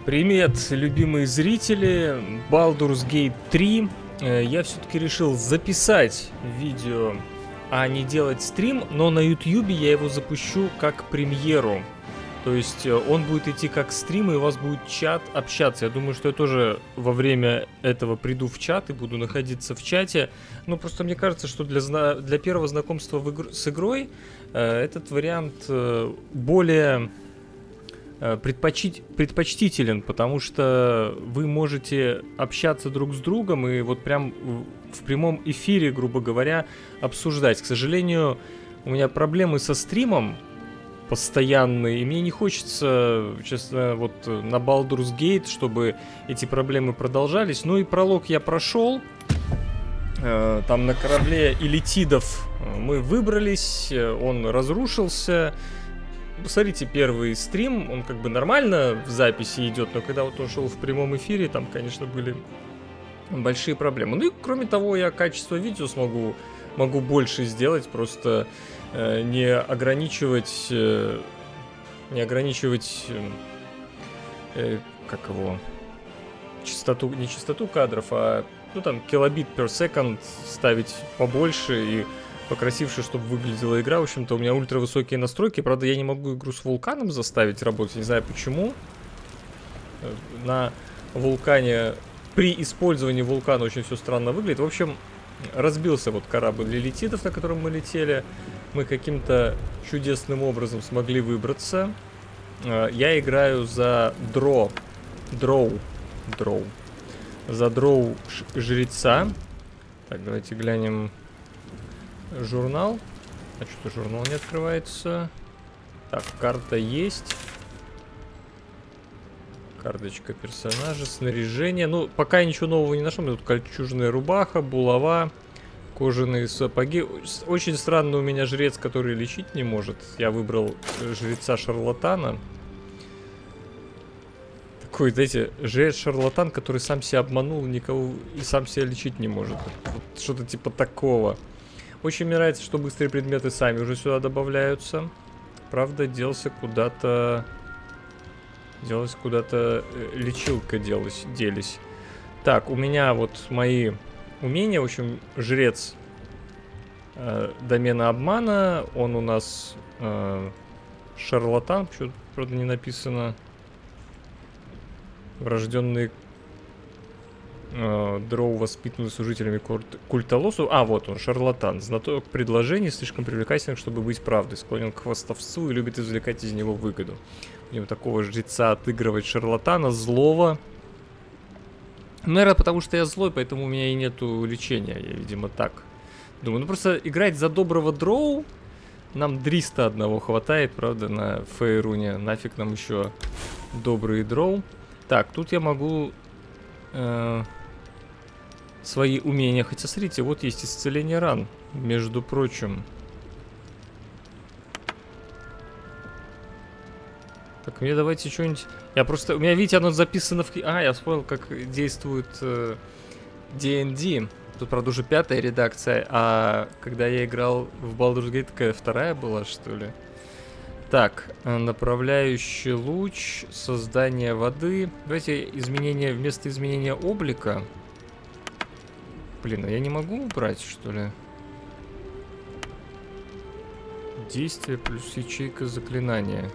Привет, любимые зрители, Baldur's Gate 3. Я все-таки решил записать видео, а не делать стрим, но на YouTube я его запущу как премьеру. То есть он будет идти как стрим, и у вас будет чат общаться. Я думаю, что я тоже во время этого приду в чат и буду находиться в чате. Ну, просто мне кажется, что для первого знакомства с игрой этот вариант более предпочтителен, потому что вы можете общаться друг с другом и вот прям в прямом эфире, грубо говоря, обсуждать. К сожалению, у меня проблемы со стримом постоянные, и мне не хочется, честно, вот на Baldur's Gate, чтобы эти проблемы продолжались. Ну и пролог я прошел. Там на корабле Элитидов мы выбрались, он разрушился. Посмотрите первый стрим, он как бы нормально в записи идет, но когда вот он шел в прямом эфире, там, конечно, были большие проблемы. Ну и кроме того, я качество видео могу больше сделать, просто не ограничивать, как его, частоту, не частоту кадров, а, ну там, килобит per second ставить побольше и покрасивше, чтобы выглядела игра. В общем-то, у меня ультравысокие настройки. Правда, я не могу игру с вулканом заставить работать. Не знаю почему. На вулкане, при использовании вулкана очень все странно выглядит. В общем, разбился вот корабль Элитидов, на котором мы летели. Мы каким-то чудесным образом смогли выбраться. Я играю за Дроу. За Дроу жреца. Так, давайте глянем журнал. А что-то журнал не открывается. Так, карта есть. Карточка персонажа, снаряжение. Ну, пока я ничего нового не нашел. Тут кольчужная рубаха, булава, кожаные сапоги. Очень странно у меня жрец, который лечить не может. Я выбрал жреца-шарлатана. Такой, знаете, жрец-шарлатан, который сам себя обманул, никого и сам себя лечить не может. Вот что-то типа такого. Очень мне нравится, что быстрые предметы сами уже сюда добавляются. Правда, делся куда-то лечилка делись. Так, у меня вот мои умения. В общем, жрец домена обмана. Он у нас шарлатан. Почему-то, правда, не написано. Врожденный Дроу, воспитанный служителями культа Лосу. А, вот он, шарлатан. Знаток предложений, слишком привлекательных, чтобы быть правдой. Склонен к хвастовству и любит извлекать из него выгоду. Будем такого жреца отыгрывать, шарлатана, злого. Наверное, потому что я злой, поэтому у меня и нету лечения. Я, видимо, так думаю. Ну, просто играть за доброго Дроу нам 300 одного хватает, правда, на Фейруне. Нафиг нам еще добрый Дроу. Так, тут я могу свои умения. Хотя, смотрите, вот есть исцеление ран, между прочим. Так, мне давайте что-нибудь... Я просто... У меня, видите, оно записано в... А, я вспомнил, как действует D&D. Тут, правда, уже 5-я редакция. А когда я играл в Baldur's Gate, такая 2-я была, что ли? Так, направляющий луч, создание воды. Давайте изменения, вместо изменения облика. Блин, а я не могу убрать, что ли? Действие плюс ячейка заклинания.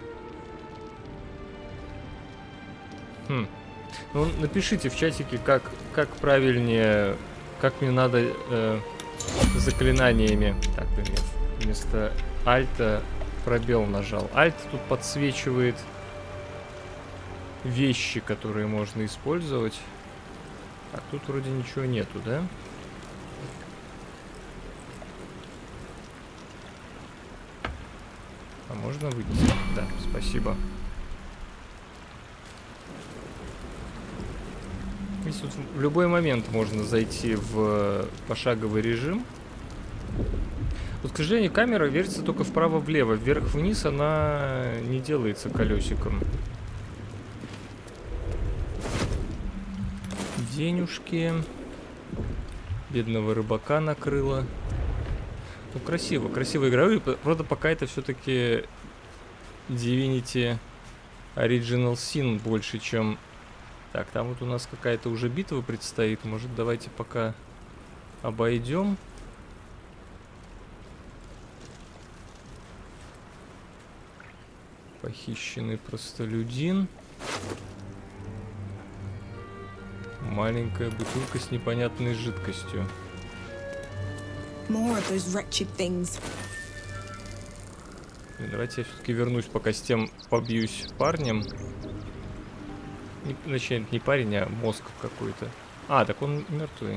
Ну, напишите в чатике, как правильнее, как мне надо заклинаниями. Так, вместо альта пробел нажал. Альт тут подсвечивает вещи, которые можно использовать. Так, тут вроде ничего нету, да? А можно выйти? Да, спасибо. Здесь вот в любой момент можно зайти в пошаговый режим. Вот, к сожалению, камера вертится только вправо-влево. Вверх-вниз она не делается колесиком. Денежки. Бедного рыбака накрыло. Ну, красиво, красивая игра. Правда, пока это все-таки Divinity Original Sin больше, чем Так, там вот у нас какая-то уже битва предстоит. Может, давайте пока обойдем. Похищенный простолюдин. Маленькая бутылка с непонятной жидкостью. More of those wretched things. Давайте я все-таки вернусь, пока с тем побьюсь парнем. Значит, не парень, а мозг какой-то. А, так он мертвый.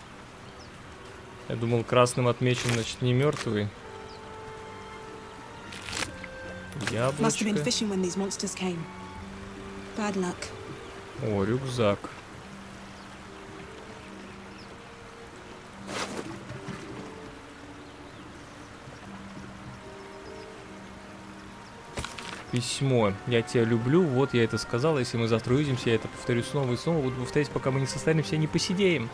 Я думал, красным отмечен, значит, не мертвый. Яблочко. О, рюкзак. Письмо. Я тебя люблю, вот я это сказал. Если мы завтра увидимся, я это повторю снова и снова. Буду повторять, пока мы не состаримся и не посидеем.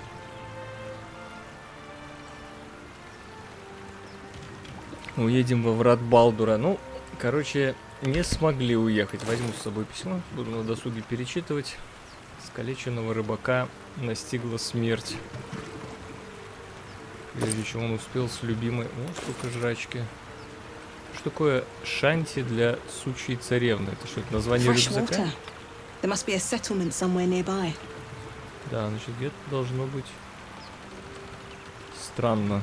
Уедем во врат Балдура. Ну, короче, не смогли уехать. Возьму с собой письмо, буду на досуге перечитывать. Искалеченного рыбака настигла смерть. Прежде чем он успел с любимой... О, сколько жрачки. Что такое шанти для сучьей царевны? Это что, это название рюкзака? Да, значит, где-то должно быть. Странно.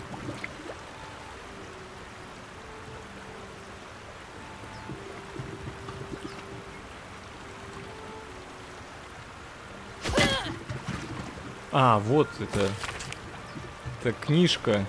А, вот это. Это книжка.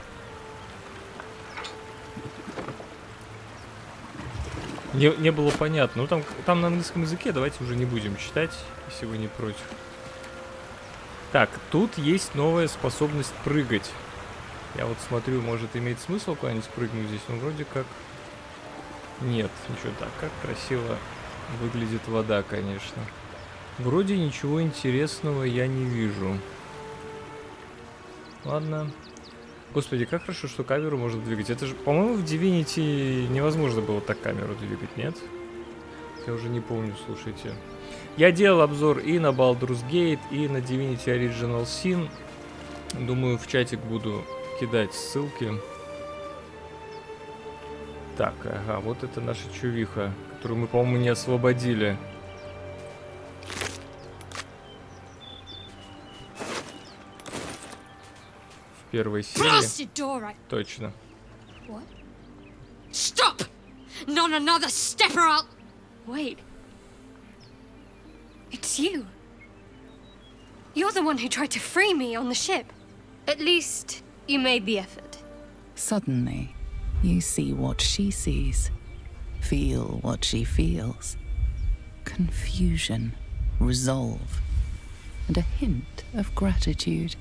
Не было понятно. Ну, там на английском языке. Давайте уже не будем читать, если вы не против. Так, тут есть новая способность прыгать. Я вот смотрю, может, имеет смысл куда-нибудь прыгнуть здесь? Ну, вроде как... Нет, ничего так. Как красиво выглядит вода, конечно. Вроде ничего интересного я не вижу. Ладно. Господи, как хорошо, что камеру можно двигать. Это же, по-моему, в Divinity невозможно было так камеру двигать, нет? Я уже не помню, слушайте. Я делал обзор и на Baldur's Gate, и на Divinity Original Sin. Думаю, в чатик буду кидать ссылки. Так, ага, вот это наша чувиха, которую мы, по-моему, не освободили. Первой серии. Точно. What? Stop! Not another step or I'll... Wait. It's you. You're the one who tried to free me on the ship. At least, you made the effort. Suddenly, you see what she sees. Feel what she feels. Confusion, resolve, and a hint of gratitude.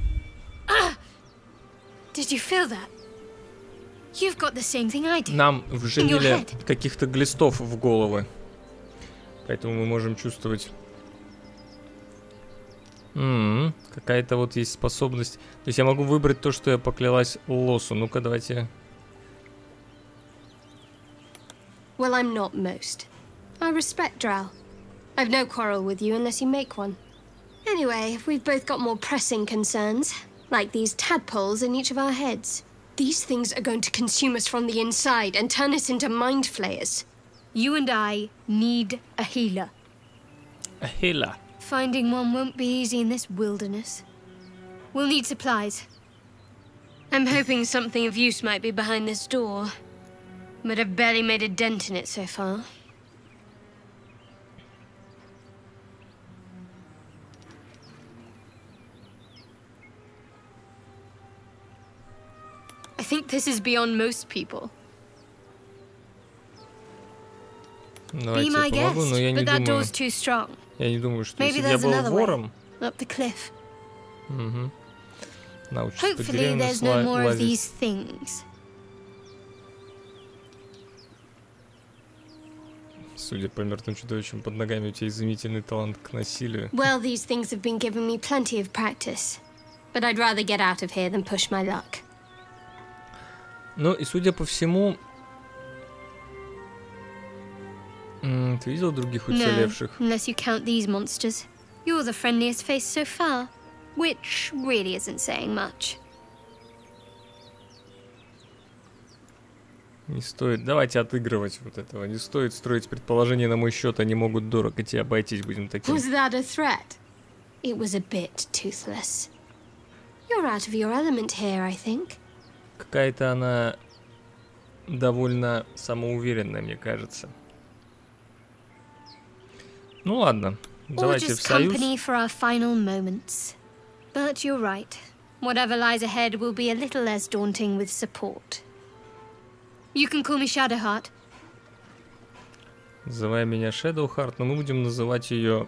Did you feel that? You've got the same thing I do. Нам вживили каких-то глистов в головы. Поэтому мы можем чувствовать... Какая-то вот есть способность. То есть я могу выбрать то, что я поклялась Лосу. Ну-ка, давайте. Well, I'm not most. I respect Drow. I've no quarrel with you unless you make one. Anyway, we've both got more pressing concerns. Like these tadpoles in each of our heads. These things are going to consume us from the inside and turn us into mind flayers. You and I need a healer. A healer? Finding one won't be easy in this wilderness. We'll need supplies. I'm hoping something of use might be behind this door. But I've barely made a dent in it so far. I think this is beyond most people. Be my guest, but that door's too strong. Я не думаю, что если бы я был вором... Up the cliff. Научишься Hopefully there's no more of these things. Судя по мертвым чудовищам под ногами, у тебя изумительный талант к насилию. Well, these things have been giving me plenty of practice. But I'd rather get out of here than push my luck. Ну и судя по всему... Ты видел других уцелевших? No, unless you count these monsters. You're the friendliest face so far, which really isn't saying much. Не стоит, давайте отыгрывать вот этого. Не стоит строить предположения на мой счет, они могут дорого тебе обойтись, будем таким. Was that a threat? It was a bit toothless. You're out of your element here, I think. Какая-то она довольно самоуверенная, мне кажется. Ну ладно, давайте в союз. Company for our final moments. But you're right. Whatever lies ahead will be a little less daunting with support. You can call me Shadowheart. Называй меня Shadowheart, но мы будем называть ее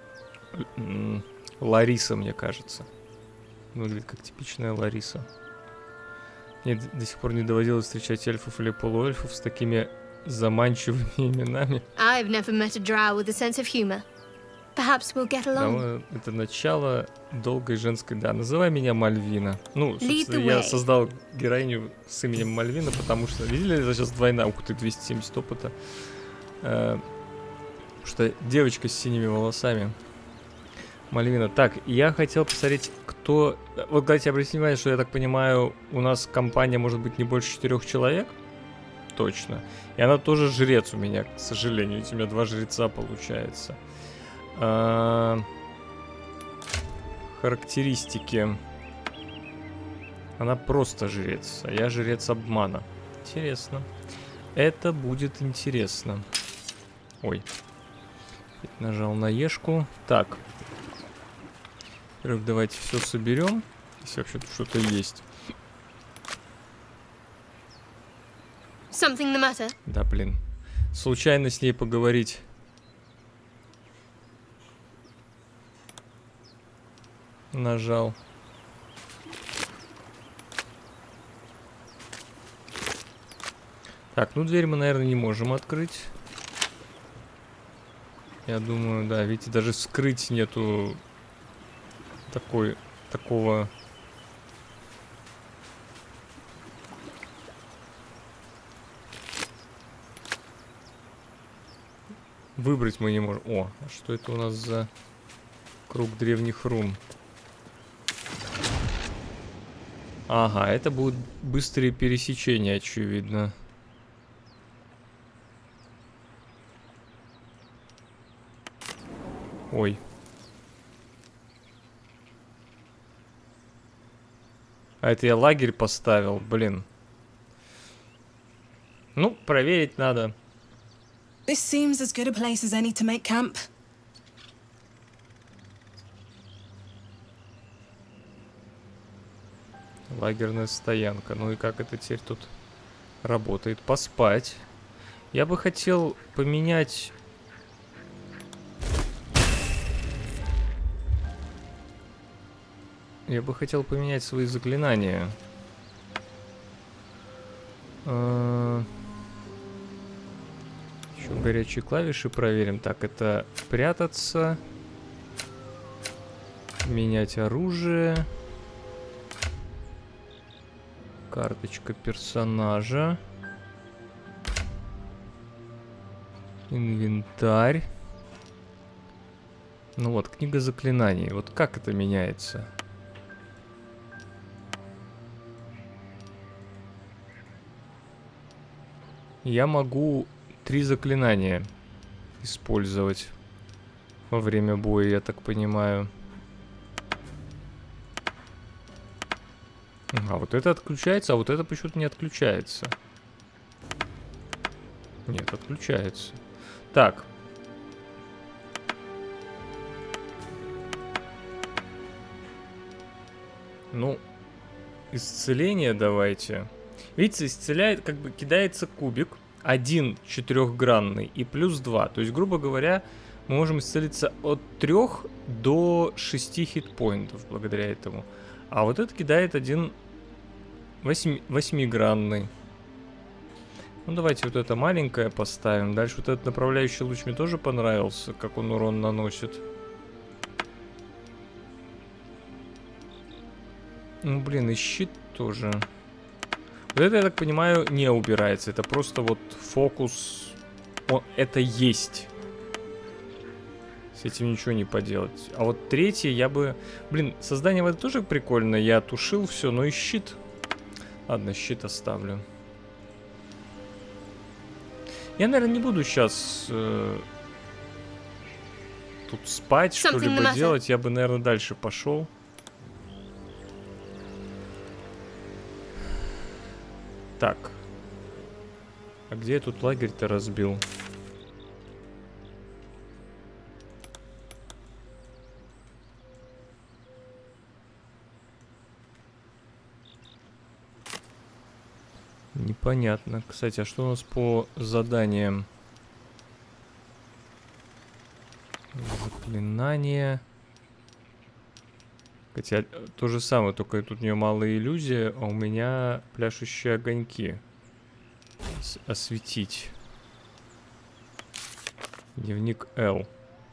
Лариса, мне кажется. Выглядит как типичная Лариса. Мне до сих пор не доводилось встречать эльфов или полуэльфов с такими заманчивыми именами. I've never met a drow with a sense of humor. Perhaps we'll get along. Да, это начало долгой женской... Да, называй меня Мальвина. Ну, собственно, я создал героиню с именем Мальвина, потому что... Видели, это сейчас двойная... Ух ты, 270 опыта. Потому что девочка с синими волосами. Мальвина. Так, я хотел посмотреть, кто... Вот, кстати, обратите внимание, что, я так понимаю, у нас компания может быть не больше 4 человек. Точно. И она тоже жрец у меня, к сожалению. Ведь у меня 2 жреца получается. Характеристики. Она просто жрец, а я жрец обмана. Интересно. Это будет интересно. Ой. Нажал на ешку. Так. Во-первых, давайте все соберем. Если вообще тут что-то есть. Something the matter? Да, блин. Случайно с ней поговорить. Нажал. Так, ну дверь мы, наверное, не можем открыть. Я думаю, да, видите, даже скрыть нету такого... Выбрать мы не можем. О, а что это у нас за круг древних рун? Ага, это будут быстрые пересечения, очевидно. Ой. А это я лагерь поставил, блин. Ну, проверить надо. This seems as good a place as any to make camp. Лагерная стоянка. Ну и как это теперь тут работает? Поспать. Я бы хотел поменять... Я бы хотел поменять свои заклинания. Еще горячие клавиши проверим. Так, это прятаться. Менять оружие. Карточка персонажа. Инвентарь. Ну вот, книга заклинаний. Вот как это меняется? Я могу 3 заклинания использовать во время боя, я так понимаю. А вот это отключается, а вот это почему-то не отключается. Нет, отключается. Так. Ну, исцеление давайте. Видите, исцеляет, как бы кидается кубик. 1 4-гранный и плюс 2. То есть, грубо говоря, мы можем исцелиться от 3 до 6 хитпоинтов благодаря этому. А вот это кидает 1 8-гранный. Ну, давайте вот это маленькое поставим. Дальше вот этот направляющий луч мне тоже понравился, как он урон наносит. Ну, блин, и щит тоже. Вот это, я так понимаю, не убирается. Это просто вот фокус. Это есть. С этим ничего не поделать. А вот третий я бы... Блин, создание воды тоже прикольно. Я тушил все, но и щит. Ладно, щит оставлю. Я, наверное, не буду сейчас тут спать, что-либо делать. Я бы, наверное, дальше пошел. Так. А где я тут лагерь-то разбил? Непонятно. Кстати, а что у нас по заданиям? Заклинание. Хотя то же самое, только тут у нее малая иллюзия, а у меня пляшущие огоньки. Осветить. Дневник Л.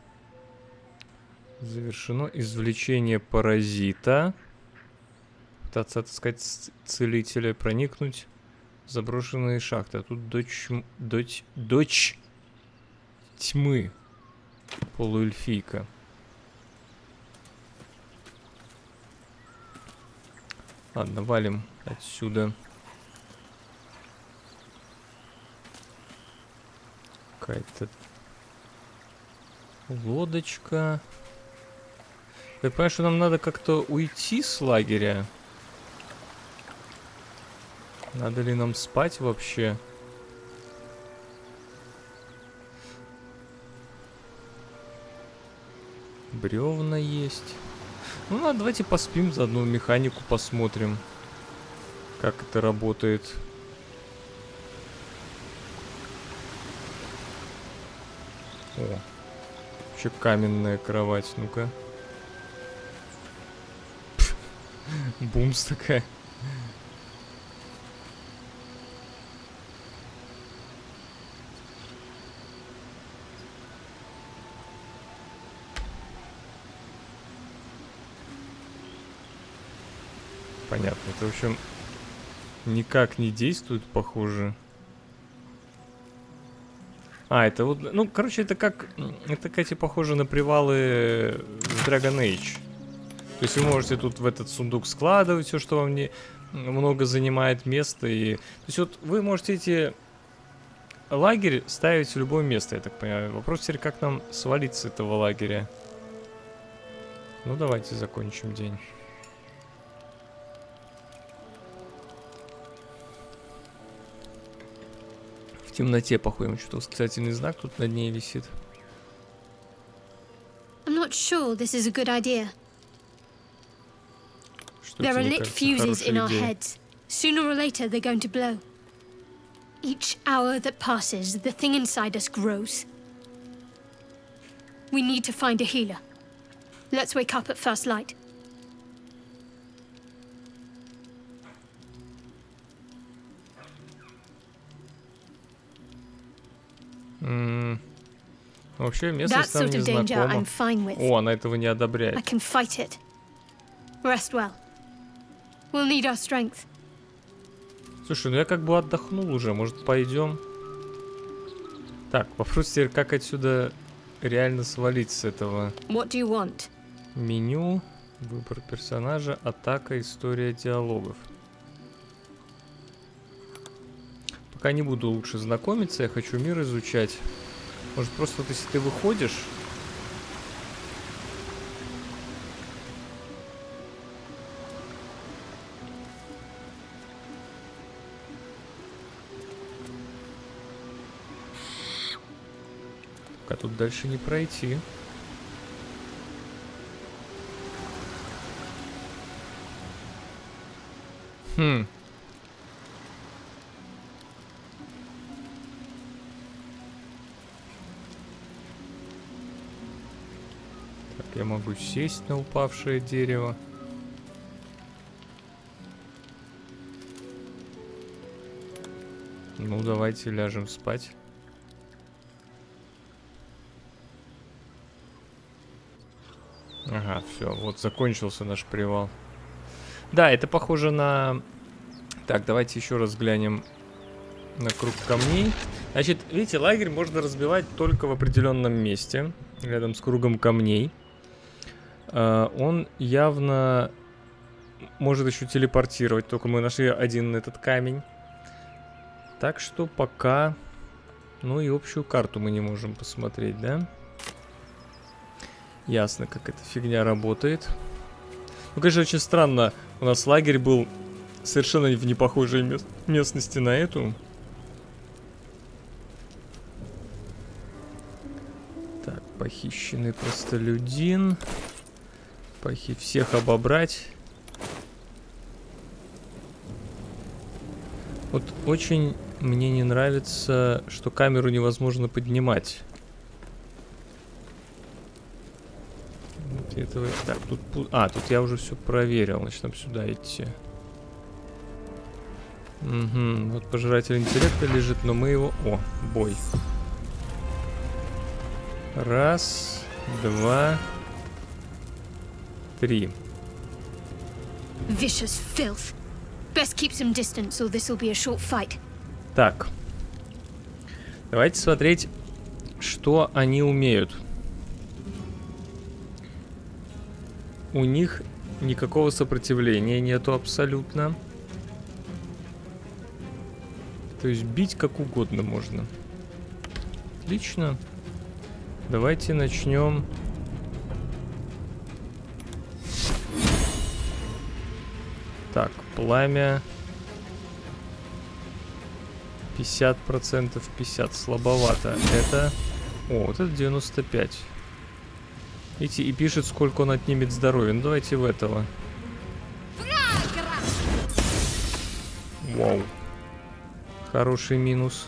Завершено извлечение паразита. Пытаться отыскать целителя, проникнуть в заброшенные шахты. А тут дочь тьмы. Полуэльфийка. Ладно, валим отсюда. Какая-то лодочка. Я понимаю, что нам надо как-то уйти с лагеря. Надо ли нам спать вообще? Бревна есть. Ну, ладно, давайте поспим, заодно механику посмотрим, как это работает. О, вообще каменная кровать, ну-ка. Бумс такая. Понятно, это, в общем, никак не действует, похоже. А, это вот, ну, короче, это как, это, кстати, похоже на привалы в Dragon Age. То есть вы можете тут в этот сундук складывать все, что вам не много занимает места. И... То есть вот вы можете эти лагерь ставить в любое место, я так понимаю. Вопрос теперь, как нам свалить с этого лагеря. Ну, давайте закончим день. В темноте походим. Что-то восклицательный знак тут над ней висит. I'm not sure this is a good idea. There are lit fuses in our heads. Sooner or later, they're going to blow. Each hour that passes, the thing inside us grows. We need to find a healer. Let's wake up at first light. Вообще местность нам не знакома. О, она этого не одобряет. I can fight it. Rest well. We'll need our strength. Слушай, ну я как бы отдохнул уже, может пойдем? Так, вопрос теперь, как отсюда реально свалить с этого? What do you want? Меню, выбор персонажа, атака, история диалогов. Пока не буду лучше знакомиться, я хочу мир изучать. Может, просто вот если ты выходишь... А тут дальше не пройти. Так, я могу сесть на упавшее дерево. Ну, давайте ляжем спать. Ага, все, вот закончился наш привал. Да, это похоже на... Так, давайте еще раз глянем на круг камней. Значит, видите, лагерь можно разбивать только в определенном месте. рядом с кругом камней. Он явно может еще телепортировать, только мы нашли один этот камень. Так что пока... Ну и общую карту мы не можем посмотреть, да? Ясно, как эта фигня работает. Ну, конечно, очень странно. У нас лагерь был совершенно в непохожей местности на эту. Так, похищенный простолюдин. Всех обобрать. Вот очень мне не нравится, что камеру невозможно поднимать. Вот этого... Так, тут... тут я уже все проверил. Значит, нам сюда идти. Угу. Вот пожиратель интеллекта лежит, но мы его... О, бой. Раз, два, три. Vicious filth. Best keep some distance, or this will be a short fight. Так. Давайте смотреть, что они умеют. У них никакого сопротивления нету абсолютно. То есть бить как угодно можно. Отлично. Давайте начнем. Так, пламя 50%, 50 слабовато. Это... О, вот это 95. Видите, и пишет, сколько он отнимет здоровья. Ну давайте в этого. Вау. Хороший минус.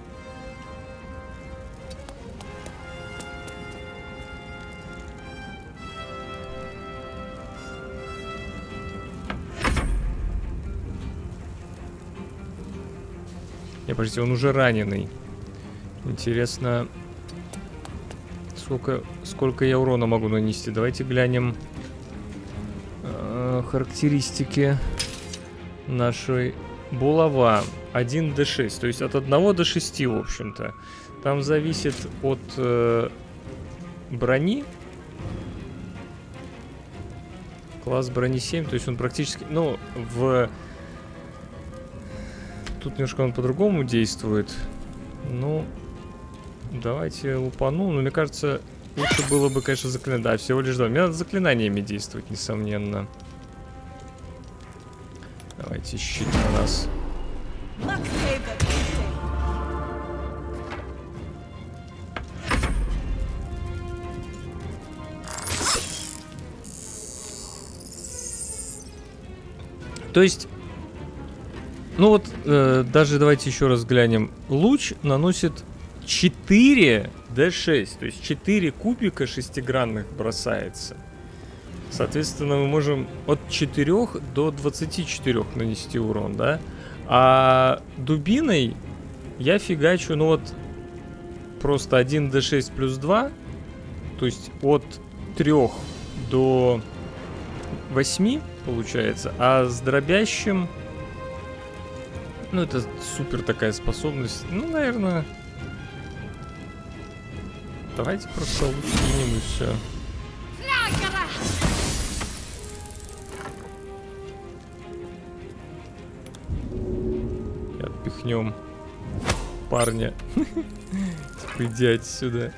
Подождите, он уже раненый. Интересно, сколько я урона могу нанести. Давайте глянем характеристики нашей булава. 1d6, то есть от 1 до 6, в общем-то. Там зависит от брони. Класс брони 7, то есть он практически... Ну, Тут немножко он по-другому действует. Ну, давайте лупану. Но мне кажется, лучше было бы, конечно, заклинать. Да, всего лишь 2. Мне надо заклинаниями действовать, несомненно. Давайте щит на нас. То есть... Ну вот, даже давайте еще раз глянем. Луч наносит 4 d6, то есть 4 кубика шестигранных бросается. Соответственно, мы можем от 4 до 24 нанести урон, да? А дубиной я фигачу, ну вот, просто 1 d6 плюс 2, то есть от 3 до 8 получается, а с дробящим... Ну, это супер такая способность. Ну, наверное... Давайте просто луч кинем и все. И отпихнем парня. Типа, иди отсюда.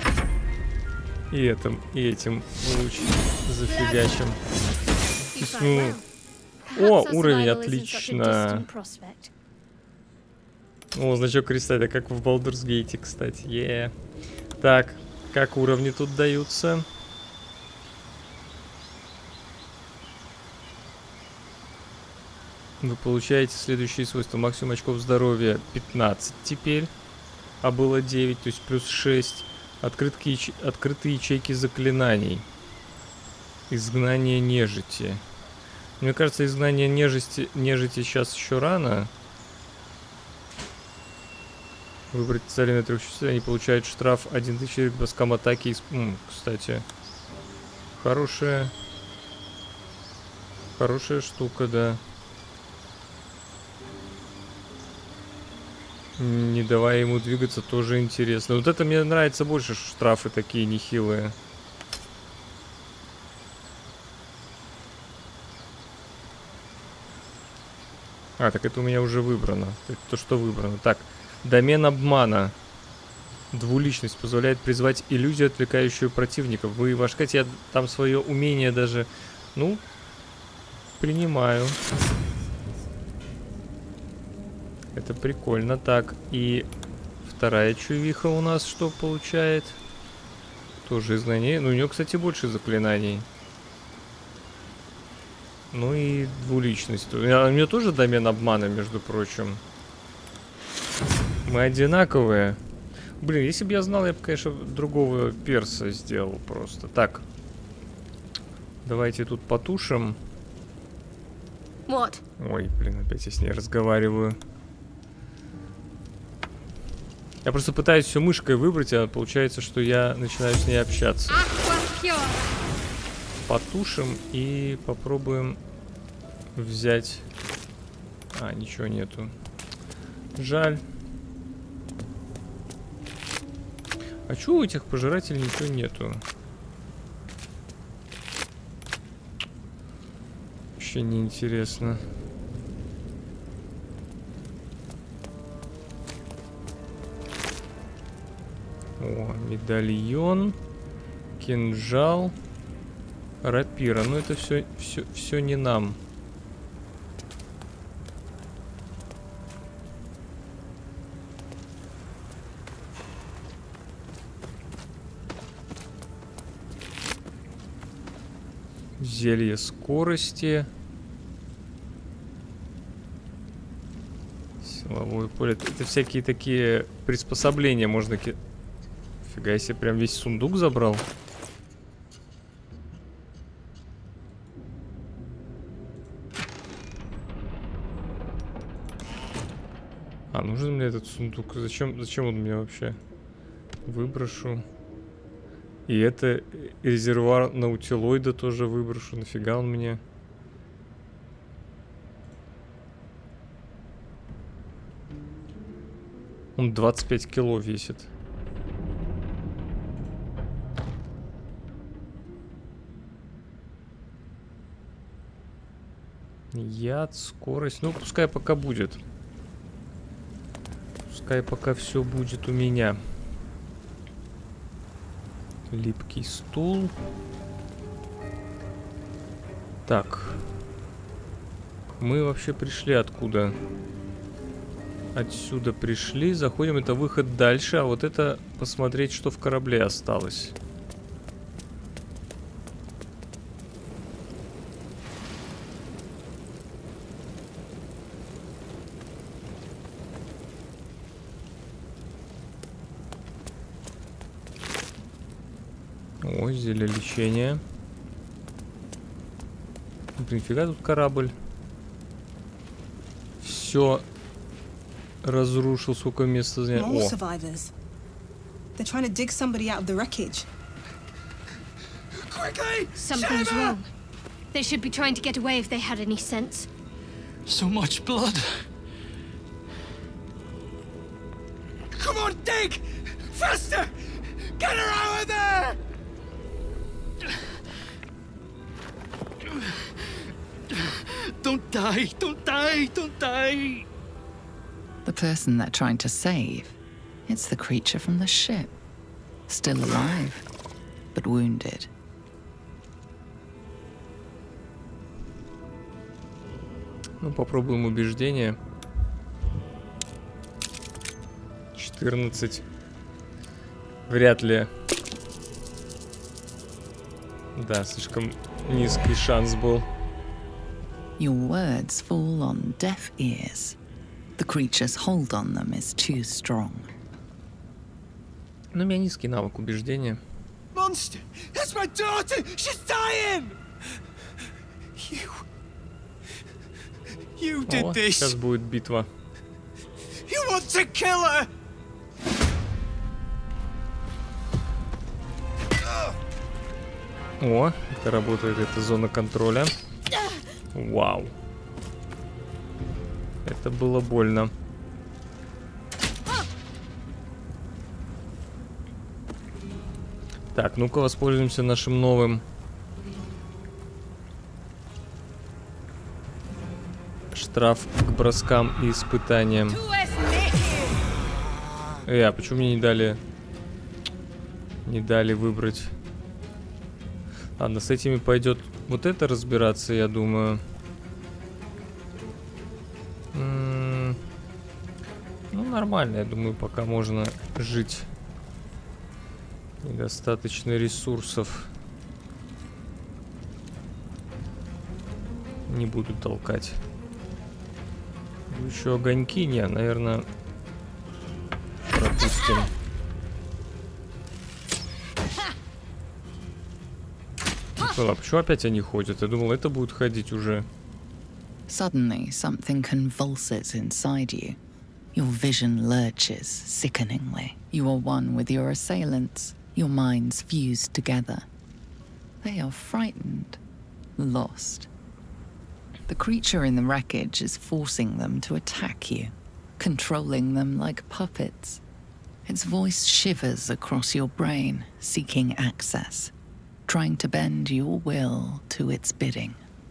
И этим луч зафигачим. Ну... О, уровень, отлично. О, значок кристалля, как в Baldur's Gate, кстати. Так, как уровни тут даются? Вы получаете следующие свойства. Максимум очков здоровья 15 теперь, а было 9, то есть плюс 6. Открытые ячейки заклинаний. Изгнание нежити. Мне кажется, изгнание нежити сейчас еще рано. Выбрать цели на 3 часов, они получают штраф 1000 к броскам атаки. Кстати, хорошая штука, да. Не давая ему двигаться, тоже интересно. Вот это мне нравится больше, штрафы такие нехилые. А, так это у меня уже выбрано. Это то, что выбрано. Так, домен обмана. Двуличность позволяет призвать иллюзию, отвлекающую противников. Вы вошкать, я там свое умение даже... Ну, принимаю. Это прикольно. Так, и вторая чувиха у нас что получает? Тоже изгнание. Ну, у нее, кстати, больше заклинаний. Ну и двуличность. У нее тоже домен обмана, между прочим. Мы одинаковые. Блин, если бы я знал, я бы, конечно, другого перса сделал просто. Так. Давайте тут потушим. What? Ой, блин, опять я с ней разговариваю. Я просто пытаюсь все мышкой выбрать, а получается, что я начинаю с ней общаться. Потушим и попробуем взять... А, ничего нету. Жаль. А чё у этих пожирателей ничего нету? Вообще неинтересно. О, медальон, кинжал, рапира. Ну это все не нам. Зелье скорости. Силовое поле. Это всякие такие приспособления можно... Фига, я себе прям весь сундук забрал. А, нужен мне этот сундук? Зачем он мне вообще? Выброшу. И это резервуар наутилоида тоже выброшу. Нафига он мне? Он 25 кило весит. Яд, скорость. Ну, пускай пока будет. Пускай пока все будет у меня. Липкий стул. Так. Мы вообще пришли откуда? Отсюда пришли. Заходим. Это выход дальше. А вот это посмотреть, что в корабле осталось. Ой, зелье лечения. Блин, фига тут корабль. Все разрушил, сколько места занял. О! Something's wrong. They should be trying to get away if they had any sense. So much blood. Come on, dig! Faster! Get her out of there! Don't die! Don't die! Don't die! The person they're trying to save, it's the creature from the ship. Still alive, but wounded. Ну, попробуем убеждение. 14. Вряд ли. Да, слишком низкий шанс был. Your words fall on deaf ears. The creature's hold on them is too strong. Ну, у меня низкий навык убеждения. Monster! That's my daughter! She's dying! You did О, this! сейчас будет битва. You want to kill her! О, это работает, это зона контроля. Вау. Это было больно. Так, ну-ка воспользуемся нашим новым штраф к броскам и испытаниям. А почему мне не дали выбрать? Ладно, с этими пойдет вот это разбираться, я думаю. Ну, нормально, я думаю, пока можно жить. Недостаточно ресурсов. Не буду толкать. Еще огоньки? Не, наверное, пропустим. А почему опять они ходят? Я думал, это будет ходить уже. Suddenly, something convulses inside you. Your vision lurches sickeningly. You are one with your assailants, your minds fused together. They are frightened, lost. The creature in the wreckage is forcing them to attack you, controlling them like puppets. Its voice shivers across your brain, seeking access, trying to bend your will to its bidding.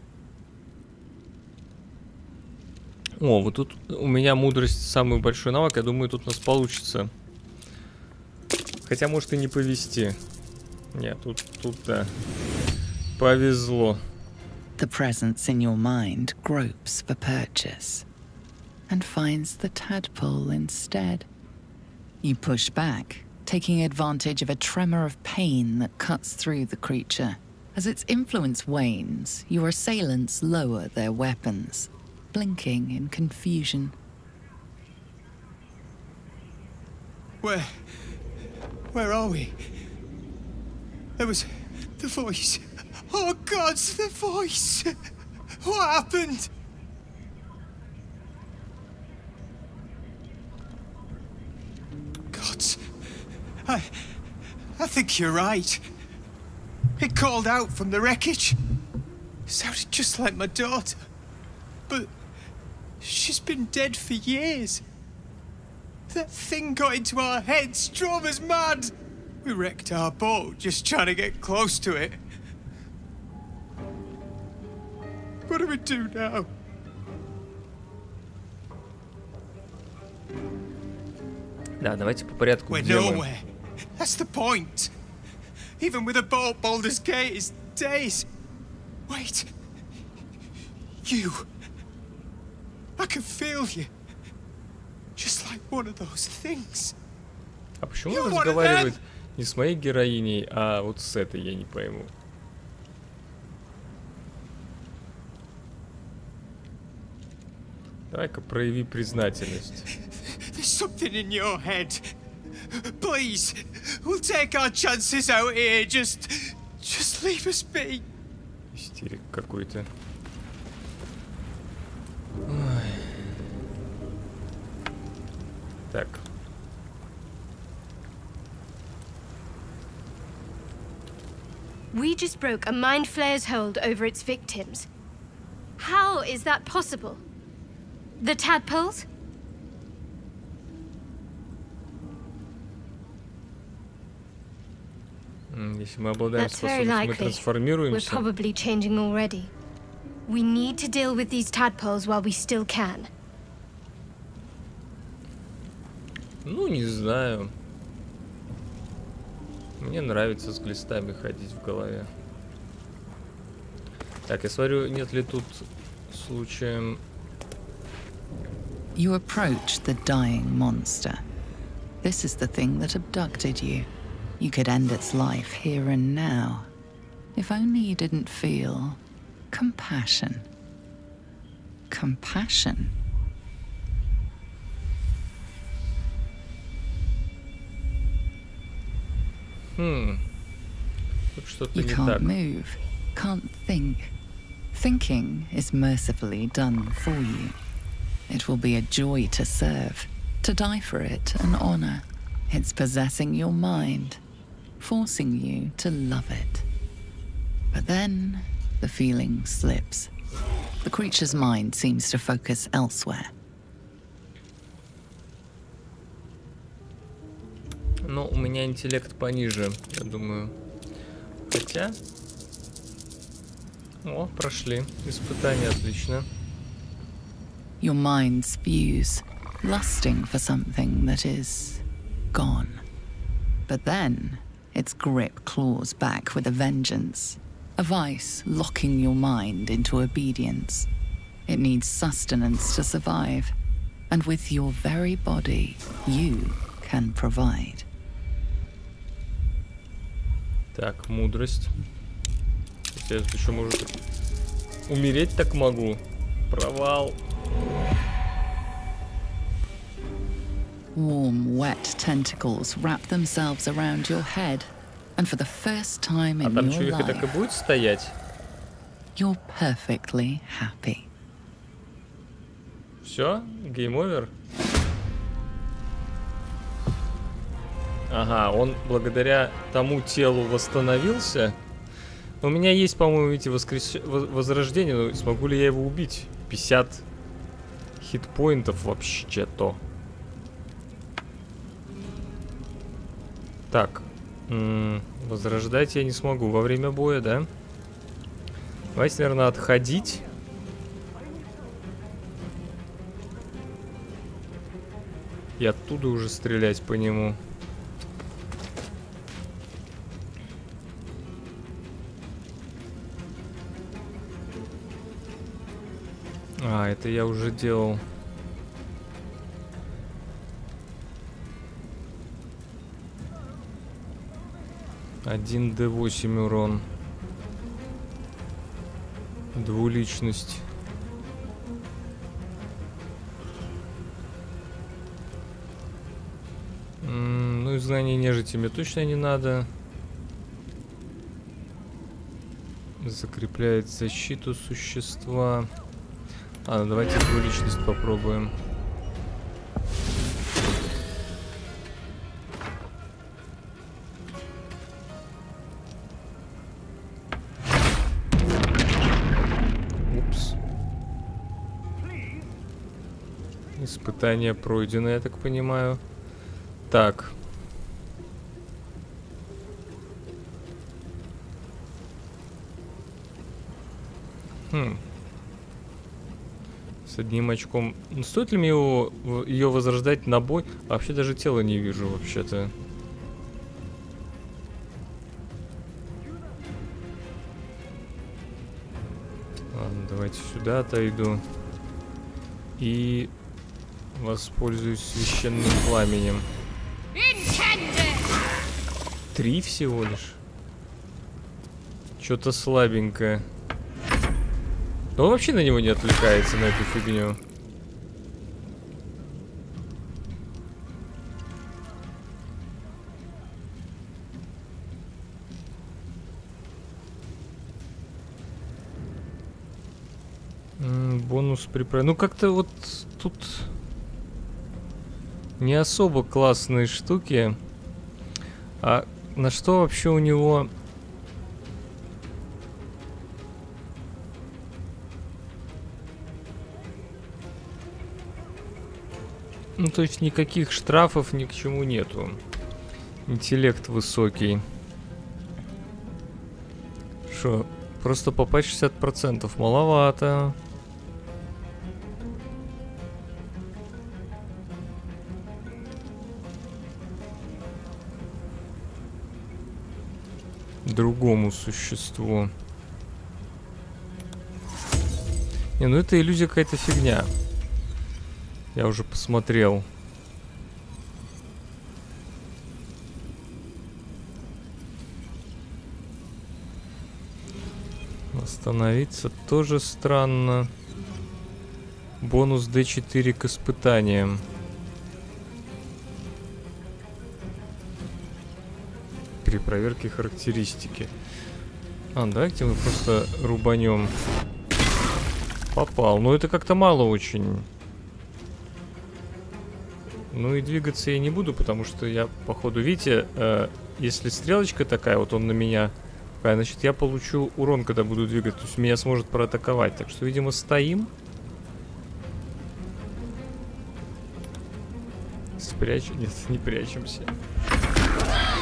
О, вот тут у меня мудрость самый большой навык. Я думаю, тут у нас получится. Хотя может и не повезти. Нет, тут да. Повезло. The presence in your mind gropes for purchase and finds the tadpole instead. You push back, taking advantage of a tremor of pain that cuts through the creature. As its influence wanes, your assailants lower their weapons, blinking in confusion. Where are we? There was the voice. Oh, gods, the voice! What happened? Gods, I think you're right. It called out from the wreckage. It sounded just like my daughter. But she's been dead for years. That thing got into our heads, drove us mad. We wrecked our boat just trying to get close to it. What do we do now? Да, давайте по порядку We're делаем. nowhere. That's the point. Even with a boat, Baldur's Gate is days. Wait. You. I can feel you. Just like one of those things. А почему он разговаривает не с моей героиней, а вот с этой, я не пойму. Давай-ка прояви признательность. There's something in your head. Please, we'll take our chances out here. Just leave us be. Истерик какой-то. Так. We just broke a Mind Flayer's hold over its victims. How is that possible? The tadpoles? Если мы обладаем That's very способностью, мы likely. We're трансформируемся. probably changing already. We need to deal with these tadpoles while we still can. Ну, не знаю. Мне нравится с глистами ходить в голове. Так, я смотрю, нет ли тут случаем... You approach the dying monster. This is the thing that abducted you. You could end its life here and now. If only you didn't feel compassion. Compassion? Тут что-то You не can't так. move, can't think. Thinking is mercifully done for you. It will be a joy to serve, to die for it an honor. It's possessing your mind, forcing you to love it. But then the feeling slips. The creature's mind seems to focus elsewhere. Но у меня меня интеллект пониже, я думаю. Хотя... О, прошли. Испытание, отлично. Your mind spews, lusting for something that is gone. But then, its grip claws back with a vengeance. A vice locking your mind into obedience. It needs sustenance to survive. And with your very body, you can provide. Так, мудрость. Я еще, может, умереть так могу. Провал. Warm, wet tentacles wrap themselves around your head, and for the first time in там your человек и так и life, будет стоять? you're perfectly happy. Все? Гейм-овер? Ага, он благодаря тому телу восстановился. У меня есть, по-моему, эти возрождения, но смогу ли я его убить? 50 хитпоинтов вообще-то. Так. Возрождать я не смогу во время боя, да? Давайте, наверное, отходить. И оттуда уже стрелять по нему. А, это я уже делал. Один D8 урон. Двуличность. Ну и знание нежити мне точно не надо. Закрепляет защиту существа. А, ну давайте двуличность попробуем. Упс. Испытание пройдено, я так понимаю. Так. С одним очком. Ну, стоит ли мне ее возрождать на бой? Вообще даже тело не вижу, вообще-то. Ладно, давайте сюда отойду. И воспользуюсь священным пламенем. 3 всего лишь. Что-то слабенькое. Но он вообще на него не отвлекается, на эту фигню. Бонус при... Ну как-то вот тут не особо классные штуки. А на что вообще у него... Ну, то есть никаких штрафов ни к чему нету. Интеллект высокий. Что, просто попасть 60% маловато. Другому существу. Не, ну это иллюзия какая-то фигня. Я уже посмотрел. Остановиться тоже странно. Бонус D4 к испытаниям. При проверке характеристики. А, давайте мы просто рубанем. Попал. Но это как-то мало очень. Ну и двигаться я не буду, потому что я, походу, видите, если стрелочка такая, вот он на меня, значит, я получу урон, когда буду двигаться. То есть меня сможет проатаковать. Так что, видимо, стоим. Нет, не прячемся.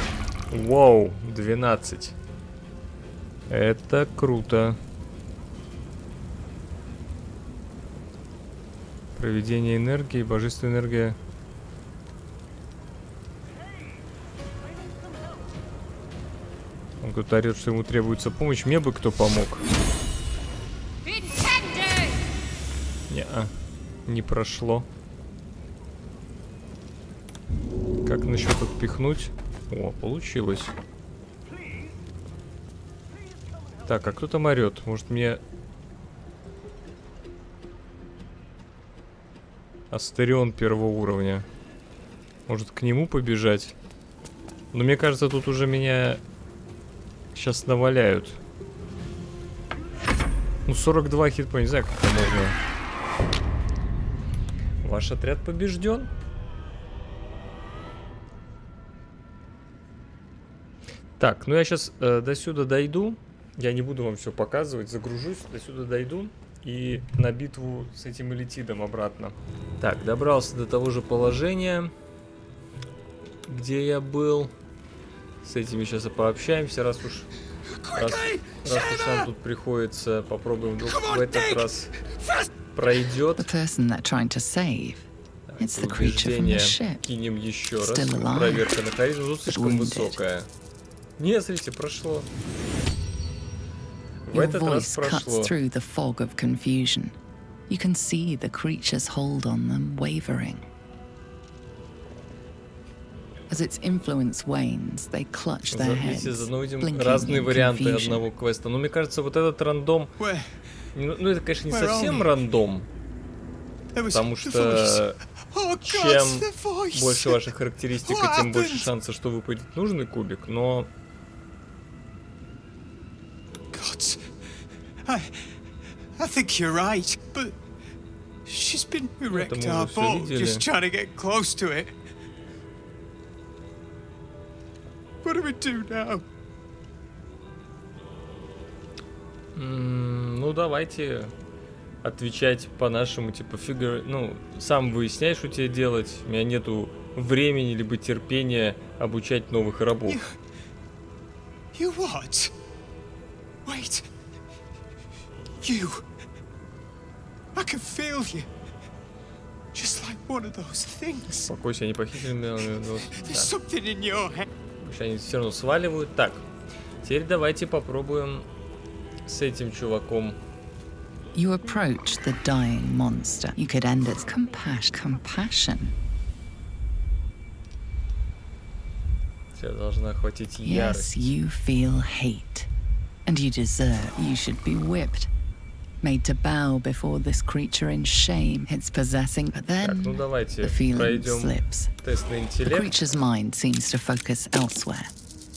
Вау, 12. Это круто. Проведение энергии, божественная энергия. Он кто-то орет, что ему требуется помощь. Мне бы кто помог. Не-а, не прошло. Как насчет отпихнуть? О, получилось. Так, а кто там орет? Может мне... Астерион первого уровня. Может к нему побежать? Но мне кажется, тут уже меня сейчас наваляют. Ну, 42 хитпоинта, не знаю, как это можно. Ваш отряд побежден? Так, ну я сейчас до сюда дойду. Я не буду вам все показывать, загружусь, до сюда дойду. И на битву с этим элитидом обратно. Так, добрался до того же положения, где я был. С этими сейчас и пообщаемся, раз уж нам тут приходится. Попробуем вдруг в этот раз пройдет. Кинем еще раз. Проверка на харизму. Тут слишком высокая. Не, смотрите, прошло. В этот раз прошло. You can see the creature's hold on them wavering. As its influence wanes, they clutch their heads, видим разные варианты одного квеста. Но мне кажется, вот этот рандом... Ну, это, конечно, не совсем рандом. Потому что чем больше ваших характеристик, тем больше шанса, что выпадет нужный кубик. Но... I think you're right, but she's been wrecked our boat just trying to get close to it. What do we do now? Ну, давайте отвечать по-нашему, типа, фигур... Ну, сам выясняй, что тебе делать. У меня нету времени, либо терпения обучать новых рабов. You what? Wait. You. I can feel you. Just like one of those things. Успокойся, они похитили меня. There's something in your head. Они все равно сваливают. Так, теперь давайте попробуем с этим чуваком. You approach the dying monster. You could end its compassion. Тебя должна охватить ярость. Yes, you feel hate. And you deserve. You should be whipped. Made to bow before this creature in shame. It's possessing, but then так, ну давайте the feeling пройдем slips. тест на The интеллект. creature's mind seems to focus elsewhere.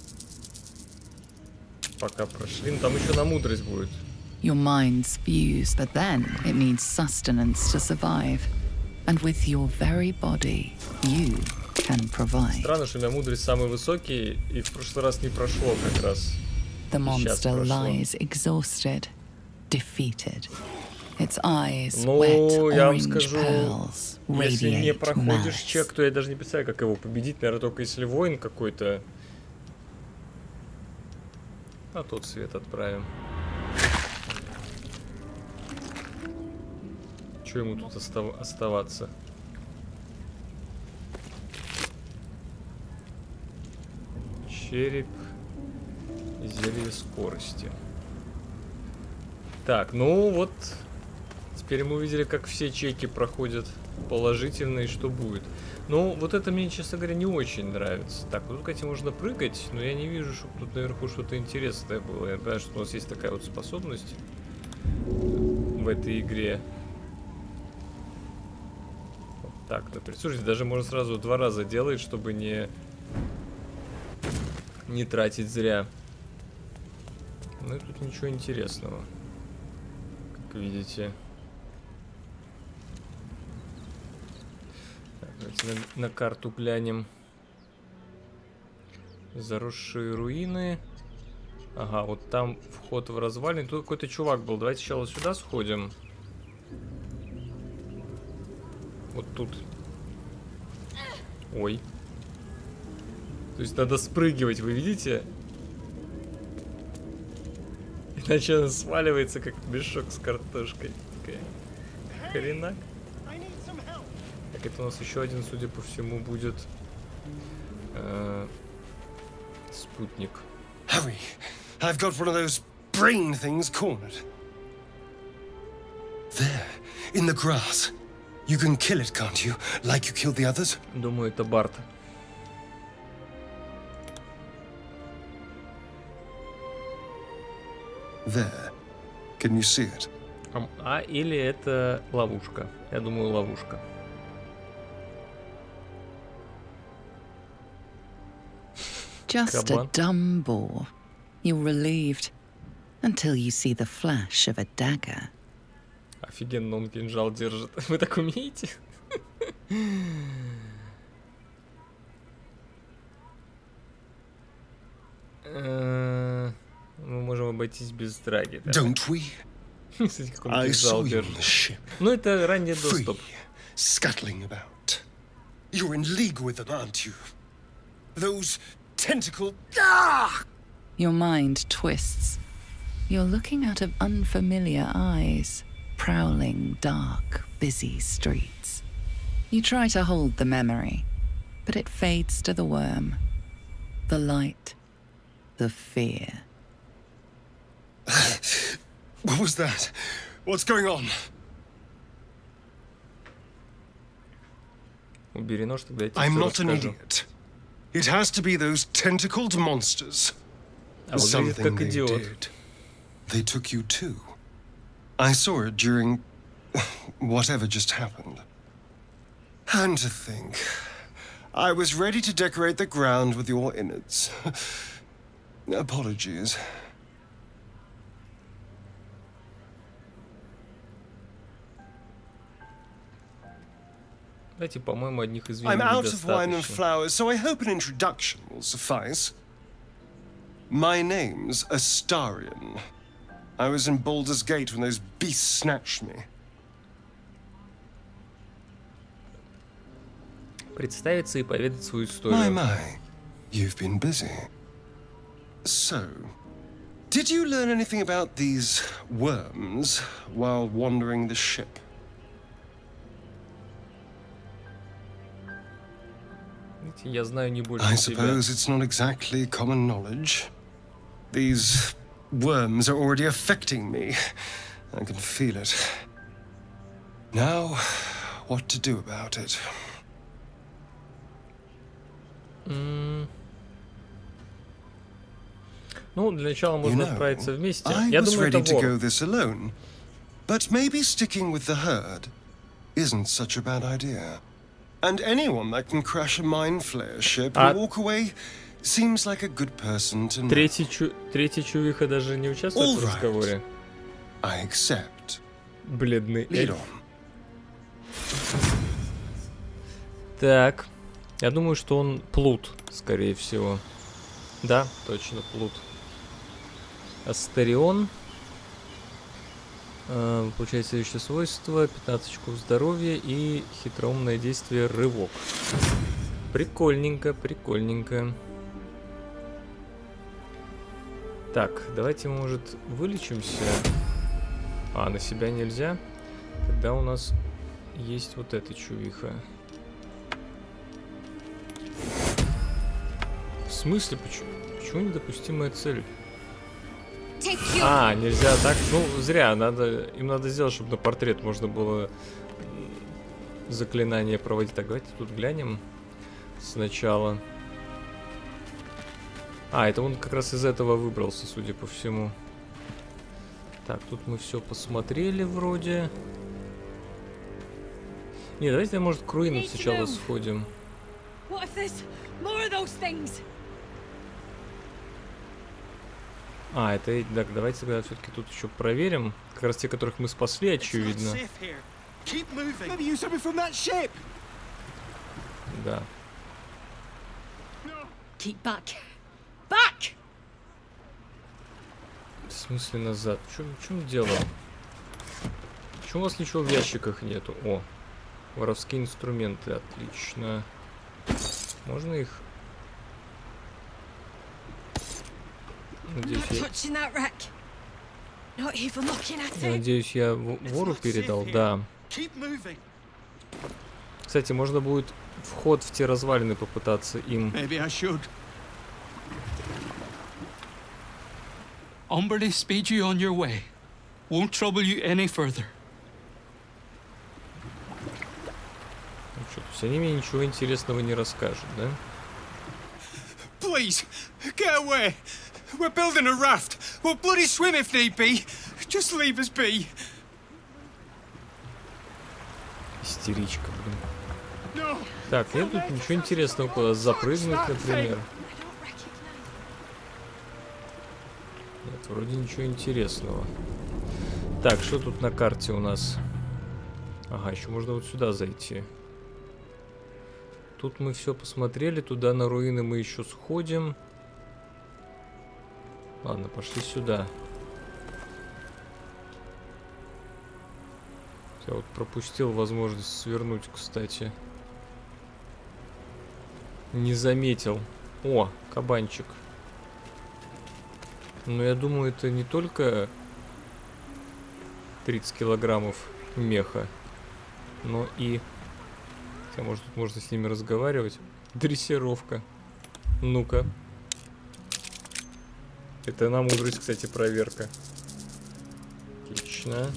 Пока прошли, ну там еще на мудрость будет. Your mind's fused, but then it needs sustenance to survive. And with your very body, you can provide. Странно, что у меня мудрость самый высокий, и в прошлый раз не прошло как раз. The monster lies exhausted, defeated. Its eyes wet orange pearls, если не radiate проходишь malice. чек, то я даже не представляю, как его победить, наверное, только если воин какой-то. А тот свет отправим. Чего ему тут оставаться? Череп. Зелье скорости. Так, ну вот. Теперь мы увидели, как все чеки проходят положительно и что будет. Ну, вот это мне, честно говоря, не очень нравится. Так, ну тут, кстати, можно прыгать, но я не вижу, чтобы тут наверху что-то интересное было. Я понимаю, что у нас есть такая вот способность в этой игре. Вот так, например. Слушайте, даже можно сразу 2 раза делать, чтобы не тратить зря. Ну и тут ничего интересного, как видите. Так, давайте на карту глянем. Заросшие руины. Ага, вот там вход в развалины. Тут какой-то чувак был. Давайте сначала сюда сходим. Вот тут. Ой. То есть надо спрыгивать, вы видите? Иначе она сваливается, как мешок с картошкой. Такая хренак. Так, это у нас еще один, судя по всему, будет спутник. Hurry! I've got one of those brain things cornered. There, in the grass. You can kill it, can't you? Like you killed the others? Думаю, это Барт. There. Can you see it? Или это ловушка. Я думаю, ловушка. Just a dumb bore. You're relieved until you see the flash of a dagger. Офигенно он кинжал держит. Вы так умеете? Мы можем обойтись без драги. Don't we? Смотрите, как он кинжал держит. Ну, это ранний доступ. Scuttling about. You're in league with them, aren't you? Those tentacle. Your mind twists. You're looking out of unfamiliar eyes, prowling dark, busy streets. You try to hold the memory, but it fades to the worm. The light, the fear. What was that? What's going on? Убери нож, тогда я тебе I'm всё not an расскажу. idiot. It has to be those tentacled monsters. А выглядит как they идиот. did. They took you too. I saw it during whatever just happened. And to think, I was ready to decorate the ground with your innards. Apologies. Давайте, по-моему, одних I'm извинений out of wine and достаточно. flowers, so I hope an introduction will suffice. My name's Astarion. I was in Baldur's Gate when those beasts snatched me. Представиться и поведать свою My, историю. my. You've been busy. So, did you learn anything about these worms while wandering the ship? Видите, я знаю не больше I тебя. suppose it's not exactly common knowledge. These worms are already affecting me. I can feel it. Now, what to do about it? Ну, для начала You можно know, отправиться вместе. I Я was думаю, ready это to go вор. this alone, but maybe sticking with the herd isn't such a bad idea. And anyone that can crash a mind flayer ship and walk away seems like a good person to know. Третий чувиха даже не участвует All в разговоре. I accept. Бледный Lead эльф. on. Так. Я думаю, что он плут, скорее всего. Да, точно, плут. Астарион. Получает следующее свойство. 15 очков здоровья и хитроумное действие рывок. Прикольненько, прикольненько. Так, давайте, может, вылечимся. А, на себя нельзя. Тогда у нас есть вот эта чувиха. В смысле? Почему недопустимая цель? А, нельзя так? Ну, зря. Им надо сделать, чтобы на портрет можно было заклинание проводить. Так, давайте тут глянем сначала. А, это он как раз из этого выбрался, судя по всему. Так, тут мы все посмотрели вроде. Не, давайте, может, к руинам сначала сходим. А, это... Так, давайте тогда все-таки тут еще проверим. Как раз те, которых мы спасли, очевидно. Да. В смысле назад? В чем дело? Почему у вас ничего в ящиках нету? О, воровские инструменты, отлично. Можно их Надеюсь, я вору передал, да. Кстати, можно будет вход в те развалины попытаться им. Umberly speed you on your way. Won't trouble you any further. Ну что, то есть они мне ничего интересного не расскажут, да? Please, get away. We're building a raft. We'll bloody swim if need be. Just leave us be. Истеричка, блин. Так, нет тут ничего интересного, куда запрыгнуть, например. Нет, вроде ничего интересного. Так, что тут на карте у нас? Ага, еще можно вот сюда зайти. Тут мы все посмотрели, туда на руины мы еще сходим. Ладно, пошли сюда. Я вот пропустил возможность свернуть, кстати. Не заметил. О, кабанчик. Но я думаю, это не только 30 килограммов меха, но и... Хотя, может, тут можно с ними разговаривать. Дрессировка. Ну-ка. Это на мудрость, кстати, проверка. Отлично.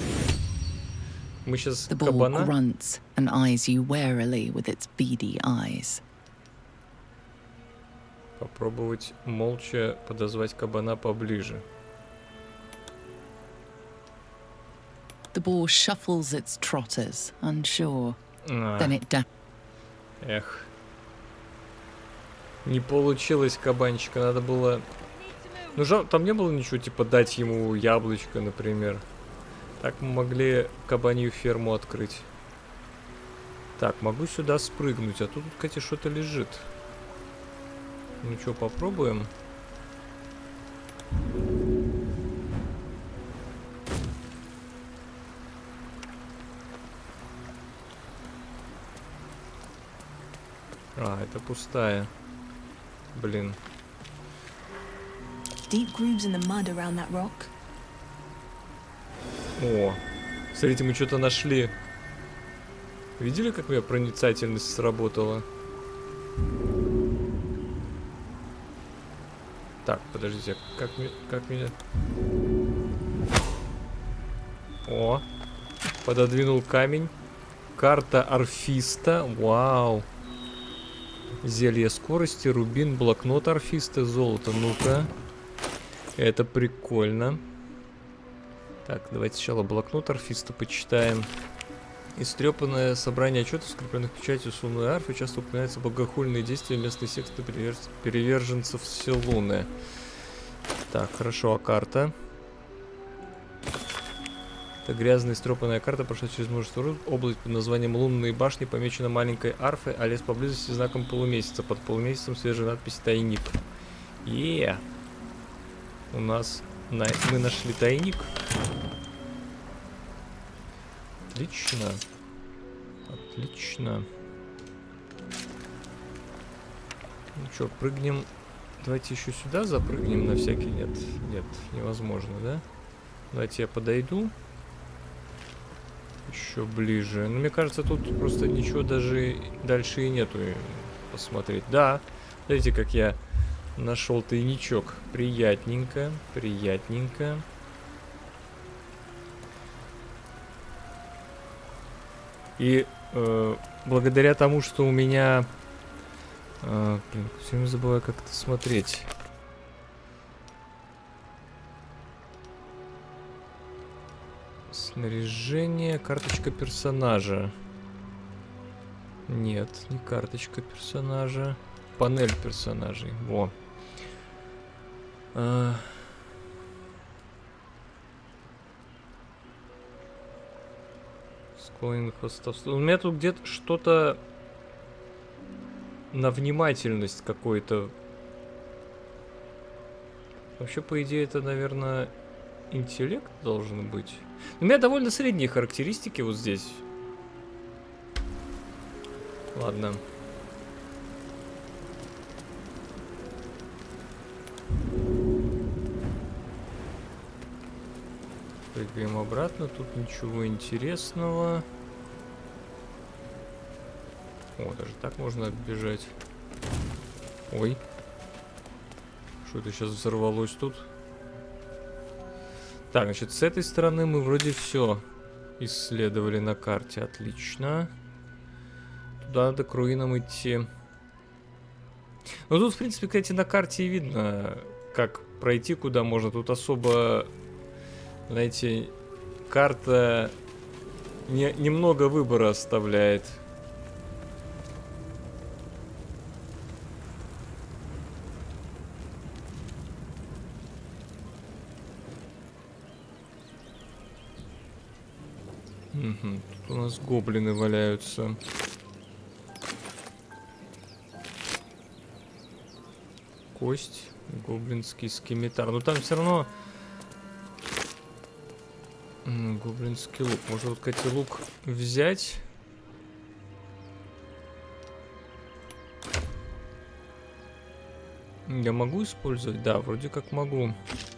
Мы сейчас кабана. Grunts and eyes you warily with its beady eyes. Попробовать молча подозвать кабана поближе. The boar shuffles its trotters, unsure. Then it Эх. Не получилось кабанчика, надо было... Ну, там не было ничего, типа, дать ему яблочко, например. Так мы могли кабанью ферму открыть. Так, могу сюда спрыгнуть, а тут, кстати, что-то лежит. Ну что, попробуем? А, это пустая. Блин. Deep grooves in the mud around that rock. О, смотрите, мы что-то нашли. Видели, как у меня проницательность сработала? Так, подождите, как меня... О, пододвинул камень. Карта Орфиста, вау. Зелье скорости, рубин, блокнот Орфиста, золото, ну-ка. Это прикольно. Так, давайте сначала блокнот Орфиста почитаем. Истрепанное собрание отчетов, скрепленных печатью Сунной арфы, часто упоминаются богохульные действия местной секты приверженцев Селуны. Так, хорошо, а карта? Это грязная истрепанная карта прошла через множество руд. Область под названием Лунные башни помечена маленькой арфой, а лес поблизости знаком полумесяца. Под полумесяцем свежая надпись «Тайник». У нас... Мы нашли тайник. Отлично. Отлично. Ну что, прыгнем. Давайте еще сюда запрыгнем на всякий. Нет, нет, невозможно, да? Давайте я подойду. Еще ближе. Но мне кажется, тут просто ничего даже дальше и нету посмотреть. Да, смотрите, как я нашел тайничок. Приятненько, приятненько. И благодаря тому, что у меня... блин, все время забываю, как это смотреть. Снаряжение, карточка персонажа. Нет, не карточка персонажа. Панель персонажей. Во. Склонен к хвостовству. У меня тут где-то что-то на внимательность какой-то. Вообще, по идее, это, наверное, интеллект должен быть. У меня довольно средние характеристики вот здесь. Ладно. Прыгаем обратно. Тут ничего интересного. О, даже так можно оббежать. Ой. Что это сейчас взорвалось тут? Так, значит, с этой стороны мы вроде все исследовали на карте. Отлично. Туда надо к руинам идти. Ну, тут, в принципе, кстати, на карте и видно, как пройти, куда можно. Тут особо, знаете, карта немного выбора оставляет. Угу, тут у нас гоблины валяются. Кость, гоблинский скимитар. Но там все равно гоблинский лук. Можно вот, кстати, лук взять. Я могу использовать? Да, вроде как могу.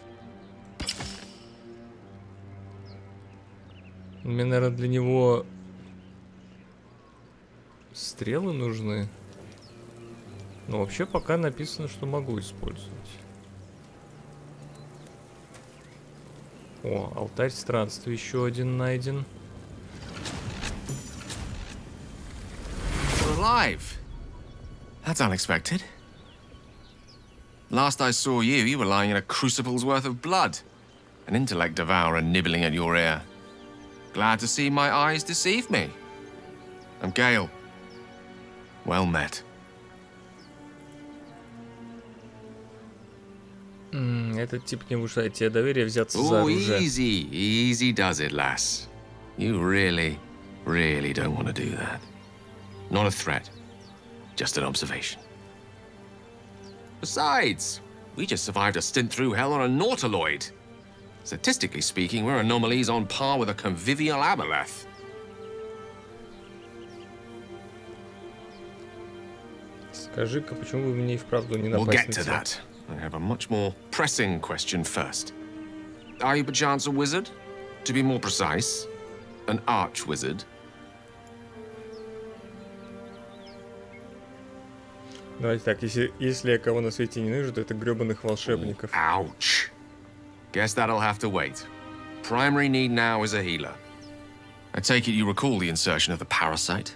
Мне, наверное, для него стрелы нужны. Но вообще пока написано, что могу использовать. О, алтарь странствия еще один найден. You're alive. That's unexpected. Last I saw you, you were lying in a crucible's worth of blood. An intellect devourer nibbling at your ear. Glad to see my eyes deceive me. I'm Gale. Well met. Этот тип не внушает тебе доверия взяться за оружие. Easy does it, lass. You really don't want to do that. Not a threat, just an observation. Besides, we just survived a stint through hell on a nautiloid. Statistically speaking, we're anomalies on par with a convivial aboleth. Скажи-ка, почему вы мне и вправду не We'll напасть get на to тебя? that. I have a much more pressing question first. Are you perchance a wizard? To be more precise, an arch-wizard? Давайте так, если я кого на свете ненавижу, то это гребаных волшебников. Ouch. Guess that'll have to wait. Primary need now is a healer. I take it you recall the insertion of the parasite?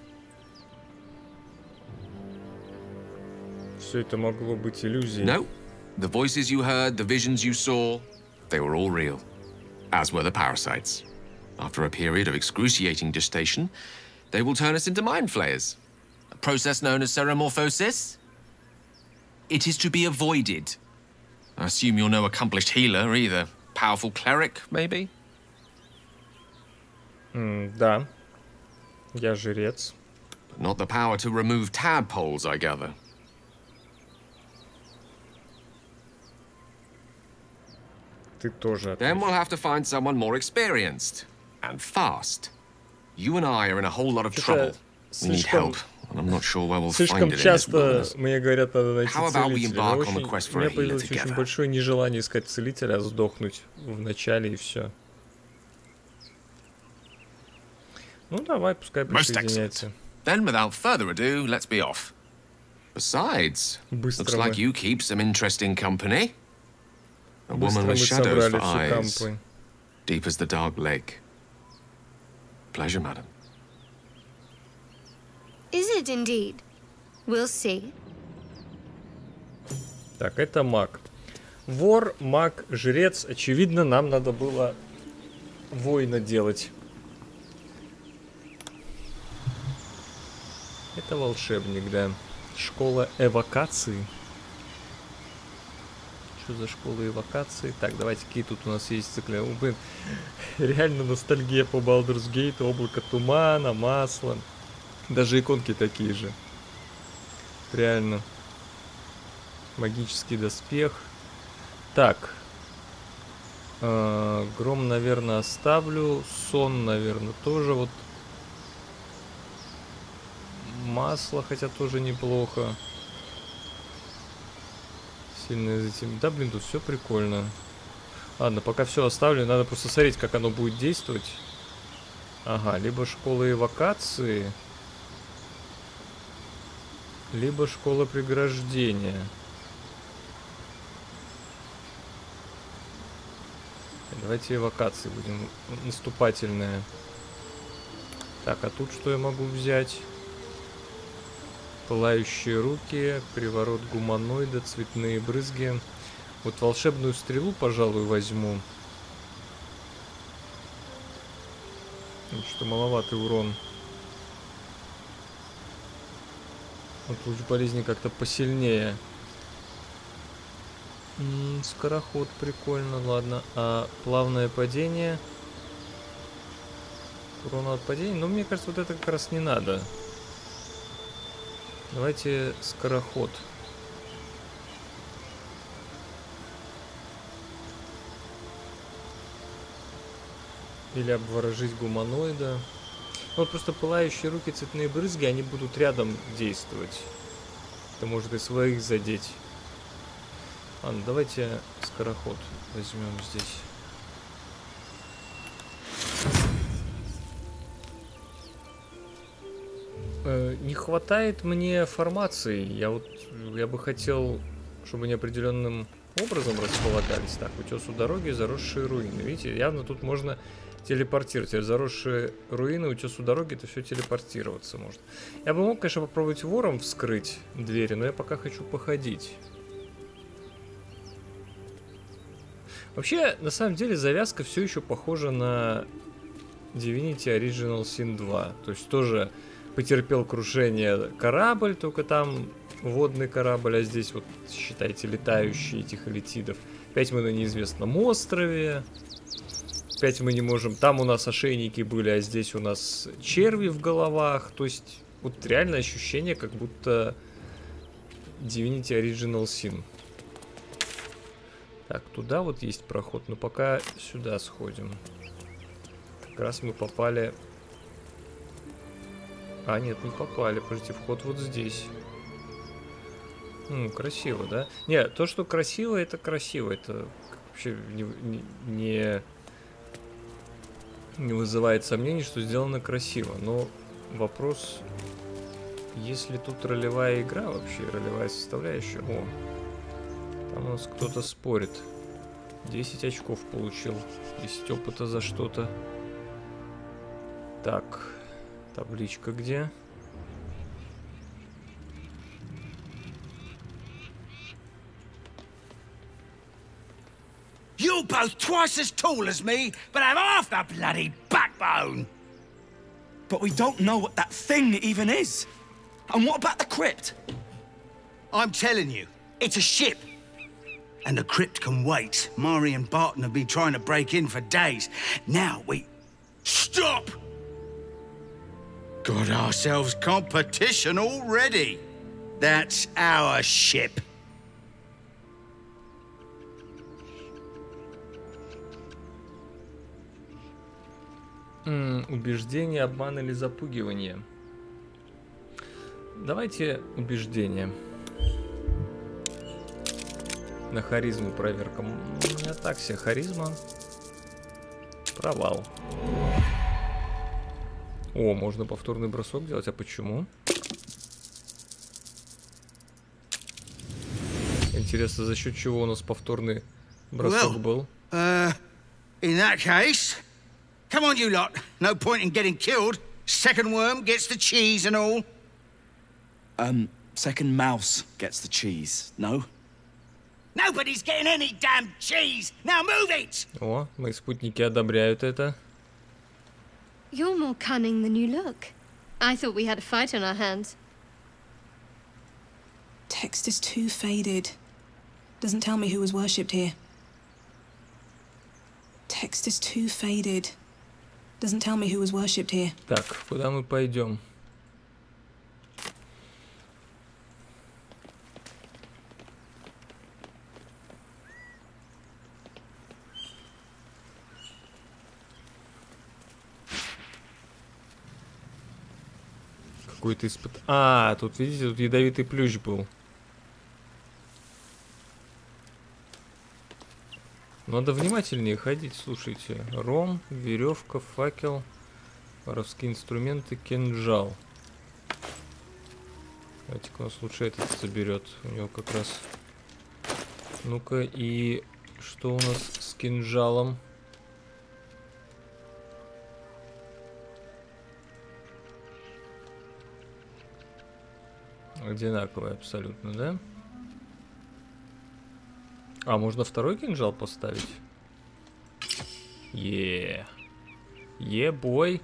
Все это могло быть иллюзией. No. The voices you heard, the visions you saw, they were all real. As were the parasites. After a period of excruciating gestation, they will turn us into mind flayers. A process known as ceremorphosis? It is to be avoided. I assume you're no accomplished healer either. Powerful cleric, maybe? Да. Я жрец. But not the power to remove tadpoles, I gather. Ты тоже. Then we'll have to find someone more experienced. And fast. You and I are in a whole lot of trouble. We need help. And I'm not sure where we'll find it in this часто wilderness. мне говорят, надо найти How about we целителя. embark on a quest У for a меня healer появилось очень together? большое нежелание искать целителя, а сдохнуть в начале и все. Ну давай, пускай Most присоединяется. Then, without further ado, let's be off. Besides, Быстро looks мы. like you keep some interesting company. A Быстро woman мы with shadows собрали for всю eyes, кампу. deep as the dark lake. Pleasure, madam. Is it indeed? We'll see. Так, это маг. Вор, маг, жрец. Очевидно, нам надо было воина делать. Это волшебник, да. Школа эвокации. Что за школа эвокации? Так, давайте, какие тут у нас есть циклы. Блин, реально ностальгия по Baldur's Gate. Облако тумана, масло. Даже иконки такие же. Реально. Магический доспех. Так. Гром, наверное, оставлю. Сон, наверное, тоже. Вот. Масло, хотя тоже неплохо. Сильно затем. Да, блин, тут все прикольно. Ладно, пока все оставлю. Надо просто смотреть, как оно будет действовать. Ага, либо школа эвакуации, либо школа преграждения. Давайте эвакуации будем. Наступательная. Так, а тут что я могу взять? Пылающие руки, приворот гуманоида, цветные брызги. Вот волшебную стрелу, пожалуй, возьму. Что-то маловатый урон. Вот луч болезни как-то посильнее. Скороход прикольно, ладно. А плавное падение? Урон от падения? Ну, мне кажется, вот это как раз не надо. Давайте скороход. Или обворожить гуманоида. Вот просто пылающие руки, цветные брызги, они будут рядом действовать. Это может и своих задеть. Ладно, давайте скороход возьмем здесь. Не хватает мне формации. Я бы хотел, чтобы они определенным образом располагались. Так, утес у дороги, заросшие руины. Видите, явно тут можно телепортировать. Заросшие руины, утес у дороги, это все телепортироваться может. Я бы мог, конечно, попробовать вором вскрыть двери, но я пока хочу походить. Вообще, на самом деле, завязка все еще похожа на Divinity Original Sin 2. То есть тоже потерпел крушение корабль, только там водный корабль, а здесь вот, считайте, летающие этих элитидов. Опять мы на неизвестном острове. Опять мы не можем... Там у нас ошейники были, а здесь у нас черви в головах. То есть, вот реально ощущение, как будто Divinity Original Sin. Так, туда вот есть проход, но пока сюда сходим. Как раз мы попали... А, нет, не попали. Подождите, вход вот здесь. Красиво, да? Не, то, что красиво, это красиво. Это вообще не вызывает сомнений, что сделано красиво. Но вопрос, есть ли тут ролевая игра вообще, ролевая составляющая? О, там у нас кто-то спорит. 10 очков получил. 10 опыта за что-то. Так, табличка где? You're both twice as tall as me, but have half the bloody backbone! But we don't know what that thing even is. And what about the crypt? I'm telling you, it's a ship. And the crypt can wait. Mari and Barton have been trying to break in for days. Now we... Stop! Got ourselves competition already. That's our ship. Убеждение, обман или запугивание. Давайте убеждение. На харизму проверка. У меня так себе харизма. Провал. О, можно повторный бросок делать. А почему? Интересно, за счет чего у нас повторный бросок был? In that case, come on, you lot. No point in getting killed. Second worm gets the cheese and all. Second mouse gets the cheese, no? Nobody's getting any damn cheese. Now move it! О, мои спутники одобряют это. You're more cunning than you look. I thought we had a fight on our hands. Text is too faded. Doesn't tell me who was worshipped here. Text is too faded. Doesn't tell me who was worshipped here. Так, куда мы пойдем? Какой-то испыт... А, тут, видите, тут ядовитый плющ был. Надо внимательнее ходить, слушайте. Ром, веревка, факел, воровские инструменты, кинжал. Давайте-ка у нас лучше этот заберет. У него как раз... Ну-ка, и что у нас с кинжалом? Одинаковые абсолютно, да? А, можно второй кинжал поставить? Бой.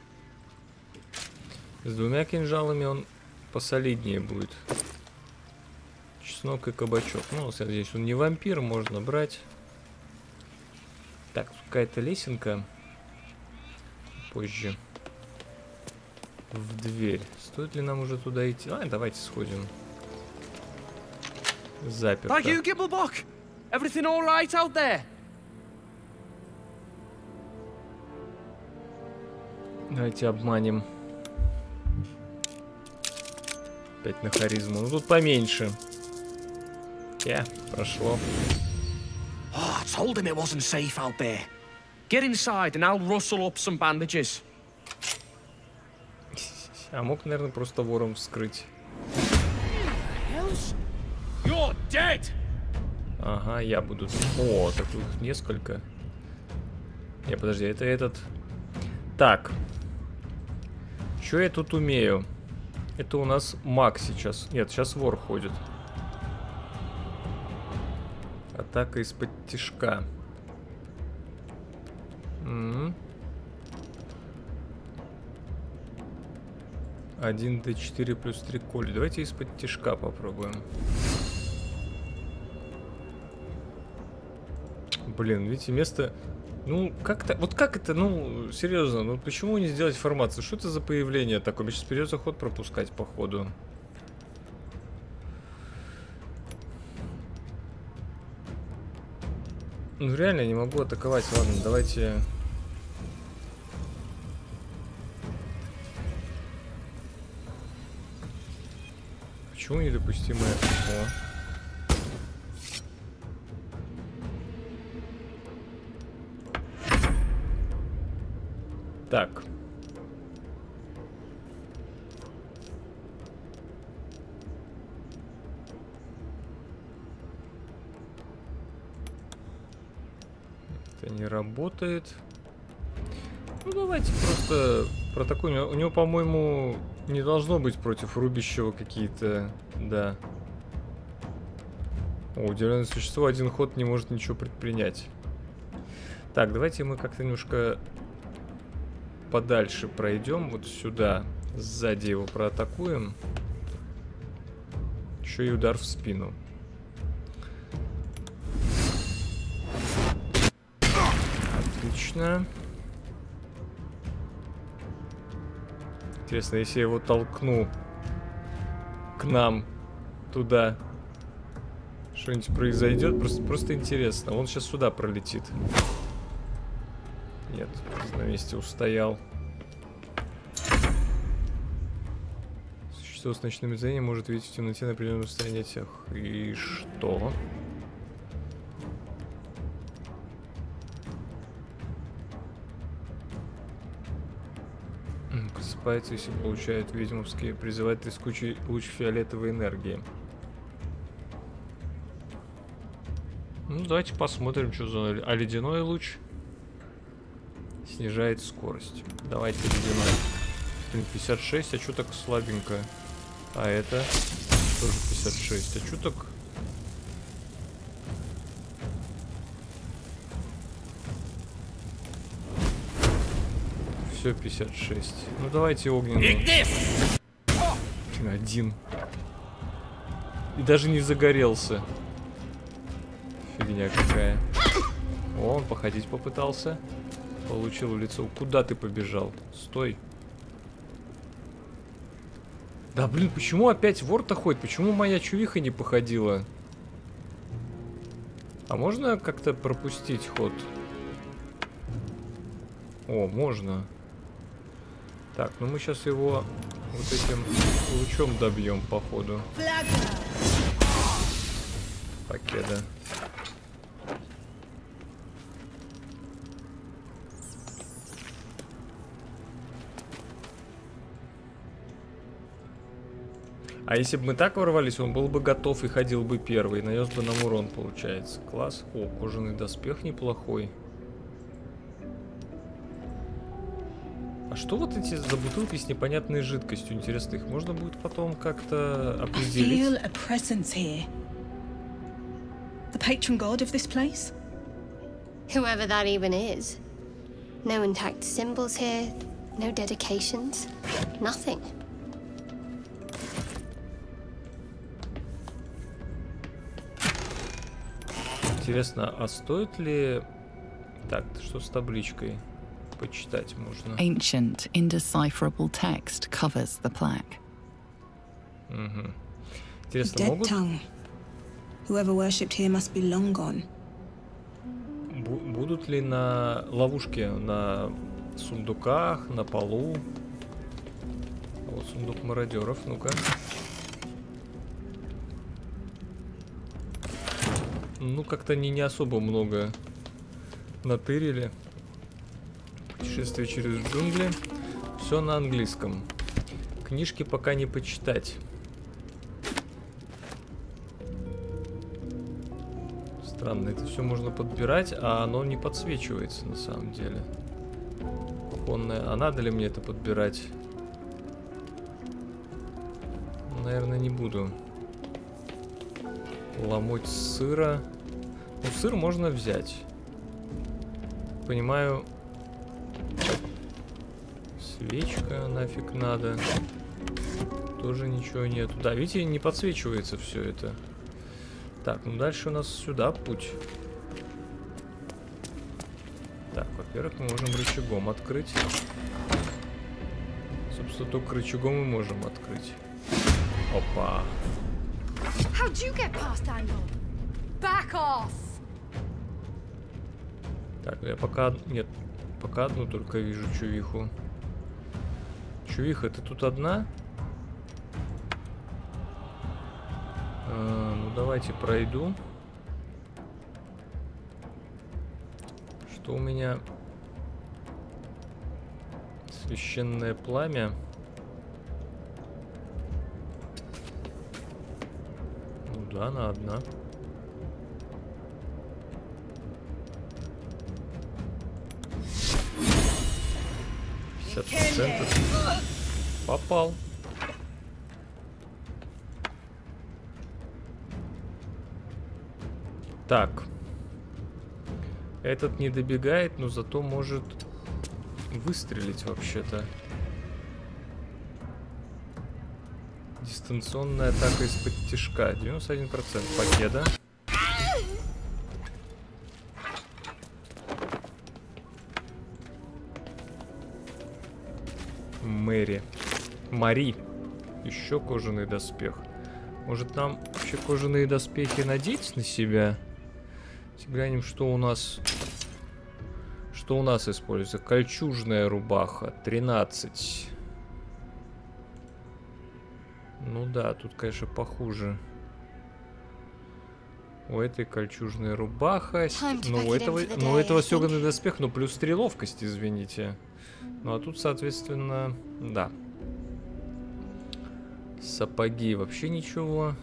С двумя кинжалами он посолиднее будет. Чеснок и кабачок. Ну, здесь он не вампир, можно брать. Так, какая-то лесенка. Позже. В дверь. Стоит ли нам уже туда идти? А, давайте сходим. Заперто. Everything all right out there? Давайте обманем. Опять на харизму. Ну тут поменьше. Прошло. Oh, I told him it wasn't safe out there. Get inside and I'll rustle up some bandages. А мог, наверное, просто вором вскрыть. You're dead! Ага, я буду... О, так их несколько. Подожди, это этот... Так. Что я тут умею? Это у нас маг сейчас. Нет, сейчас вор ходит. Атака из-под тишка. 1d4 плюс 3 коли. Давайте из-под тишка попробуем. Блин, видите, место... Ну, как-то... Вот как это, ну, серьезно, ну почему не сделать формацию? Что это за появление такое? Мне сейчас придется ход пропускать, походу. Ну, реально, я не могу атаковать. Ладно, давайте... Почему недопустимое? О. Так. Это не работает. Ну, давайте просто про такой... У него, по-моему, не должно быть против рубящего какие-то... Да. О, удивленное существо один ход не может ничего предпринять. Так, давайте мы как-то немножко... подальше пройдем, вот сюда, сзади его проатакуем. Еще и удар в спину. Отлично. Интересно, если я его толкну к нам туда, что-нибудь произойдет? Просто интересно. Он сейчас сюда пролетит. Нет, на месте устоял. Существо с ночным зрением может видеть в темноте на определенном расстоянии от всех. И что? Просыпается, если получает ведьмовские, призывает трескучий луч фиолетовой энергии. Ну, давайте посмотрим, что за... А ледяной луч снижает скорость. Давайте ледяной. 56, а что так слабенько? А это тоже 56. А что так... Все 56. Ну давайте огненный. Один. И даже не загорелся. Фигня какая. О, он походить попытался. Получил в лицо. Куда ты побежал? Стой. Да блин, почему опять вор-то ходит? Почему моя чувиха не походила? А можно как-то пропустить ход? О, можно. Так, ну мы сейчас его вот этим лучом добьем, походу. Покеда. А если бы мы так ворвались, он был бы готов и ходил бы первый. Нанес бы нам урон, получается. Класс. О, кожаный доспех неплохой. А что вот эти за бутылки с непонятной жидкостью? Интересно, их можно будет потом как-то определить? I feel a presence here. The patron god of this place? Whoever that even is. No intact symbols here, no dedications, nothing. Интересно, а стоит ли... Так, что с табличкой? Почитать можно. Ancient, indecipherable text covers the plaque. Угу. Интересно, Dead могут... tongue. Whoever worshipped here must be long gone. Будут ли на ловушке, на сундуках, на полу? Вот сундук мародеров, ну-ка. Ну, как-то они не особо много натырили. Путешествие через джунгли. Все на английском. Книжки пока не почитать. Странно, это все можно подбирать, а оно не подсвечивается на самом деле. Кухонное. А надо ли мне это подбирать? Наверное, не буду. Ломоть сыра. Ну, сыр можно взять. Понимаю. Свечка нафиг надо. Тоже ничего нету. Да, видите, не подсвечивается все это. Так, ну дальше у нас сюда путь. Так, во-первых, мы можем рычагом открыть. Собственно, только рычагом мы можем открыть. Опа. How'd you get past Angle? Back off! Так, я пока... Нет, пока одну только вижу чувиху. Чувиха, ты тут одна? Ну, давайте пройду. Что у меня? Священное пламя. Ну да, она одна. %. Попал. Так. Этот не добегает, но зато может выстрелить вообще-то. Дистанционная атака из-под тишка. 91% победа. Мэри. Мари. Еще кожаный доспех. Может нам вообще кожаные доспехи надеть на себя? Глянем, что у нас... Что у нас используется? Кольчужная рубаха. 13. Ну да, тут, конечно, похуже. У этой кольчужная рубаха. Ну, у этого стёганый доспех, ну, плюс стреловкость, извините. Ну, а тут, соответственно, да. Сапоги вообще ничего.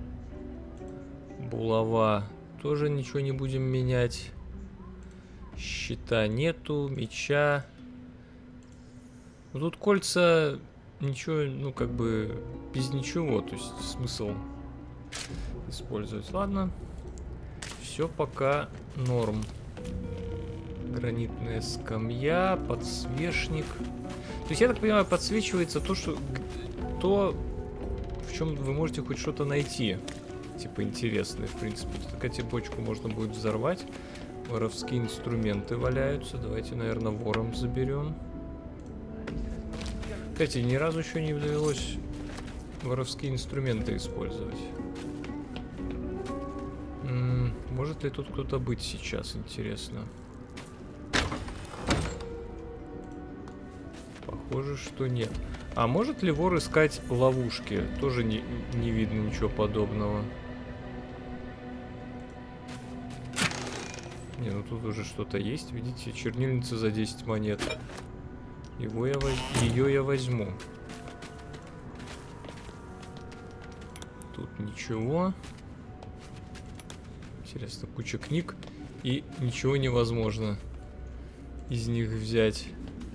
Булава тоже ничего не будем менять. Щита нету, меча. Ну, тут кольца ничего, ну, как бы без ничего. То есть смысл использовать. Ладно. Все пока норм. Гранитная скамья, подсвечник. То есть, я так понимаю, подсвечивается то, что... То, в чем вы можете хоть что-то найти. Типа интересное, в принципе. Так, эти бочку можно будет взорвать. Воровские инструменты валяются. Давайте, наверное, вором заберем. Кстати, ни разу еще не довелось воровские инструменты использовать. Может ли тут кто-то быть сейчас, интересно? Похоже, что нет. А может ли вор искать ловушки? Тоже не видно ничего подобного. Не, ну тут уже что-то есть. Видите, чернильница за 10 монет. Ее я возьму. Тут ничего. Интересно, куча книг. И ничего невозможно из них взять.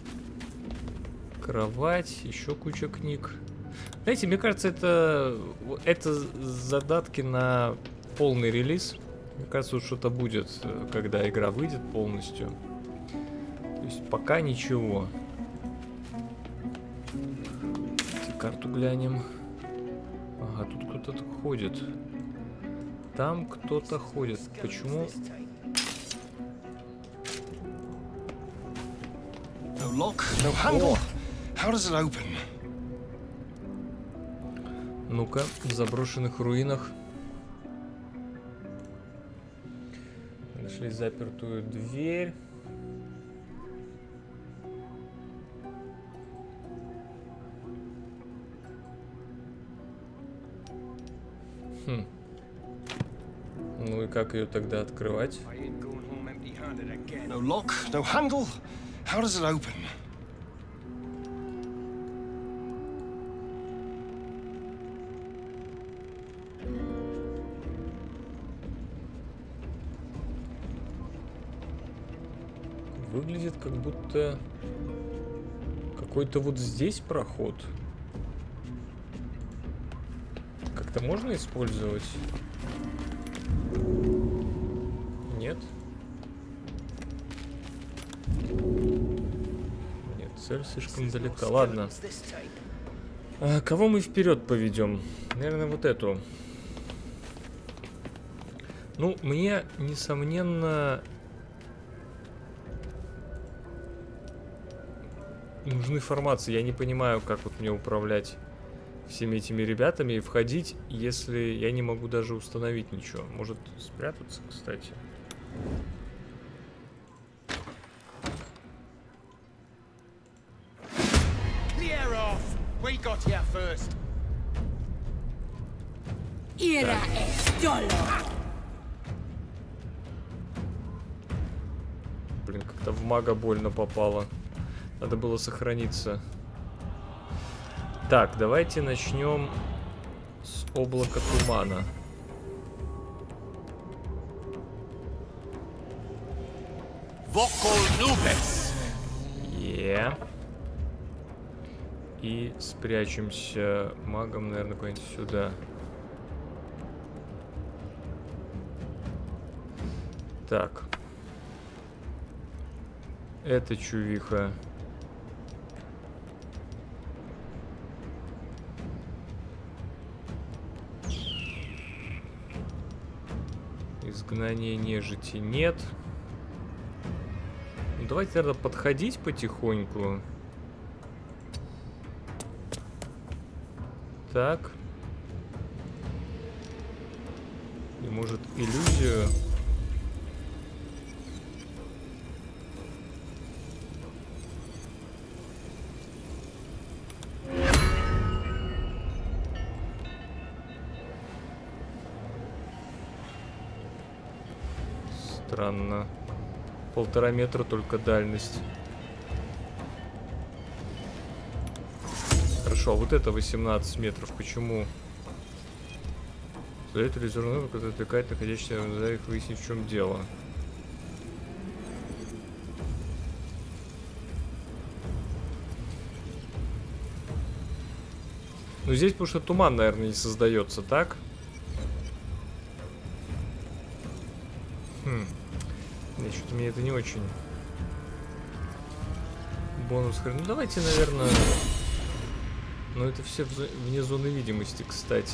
Кровать, еще куча книг. Знаете, мне кажется, это задатки на полный релиз. Мне кажется, вот что-то будет, когда игра выйдет полностью. То есть пока ничего. Давайте карту глянем. Ага, тут кто-то ходит. Там кто-то ходит. Почему? No lock, no handle. How does it open? Ну-ка, в заброшенных руинах. Нашли запертую дверь. Хм. Ну и как ее тогда открывать? No lock, no handle. How does it open? Выглядит, как будто какой-то вот здесь проход. Как-то можно использовать? Нет? Нет, цель слишком далека. Ладно. А кого мы вперед поведем? Наверное, вот эту. Ну, мне, несомненно, нужны формации. Я не понимаю, как вот мне управлять всеми этими ребятами и входить, если я не могу даже установить ничего. Может спрятаться, кстати. Блин, как-то в мага больно попало. Надо было сохраниться. Так, давайте начнем с облака тумана. И спрячемся магом, наверное, куда-нибудь сюда. Так. Это чувиха. Изгнание нежити нет. Ну, давайте, наверное, подходить потихоньку. Так. И может иллюзию. Странно. 1,5 метра только дальность. Хорошо, а вот это 18 метров. Почему? Задает иллюзорную, который отвлекает находящихся в их, выяснить, в чем дело. Ну здесь потому что туман, наверное, не создается, так? Нет, что-то мне это не очень. Бонус хрен. Ну давайте, наверное. Но это все вне зоны видимости, кстати.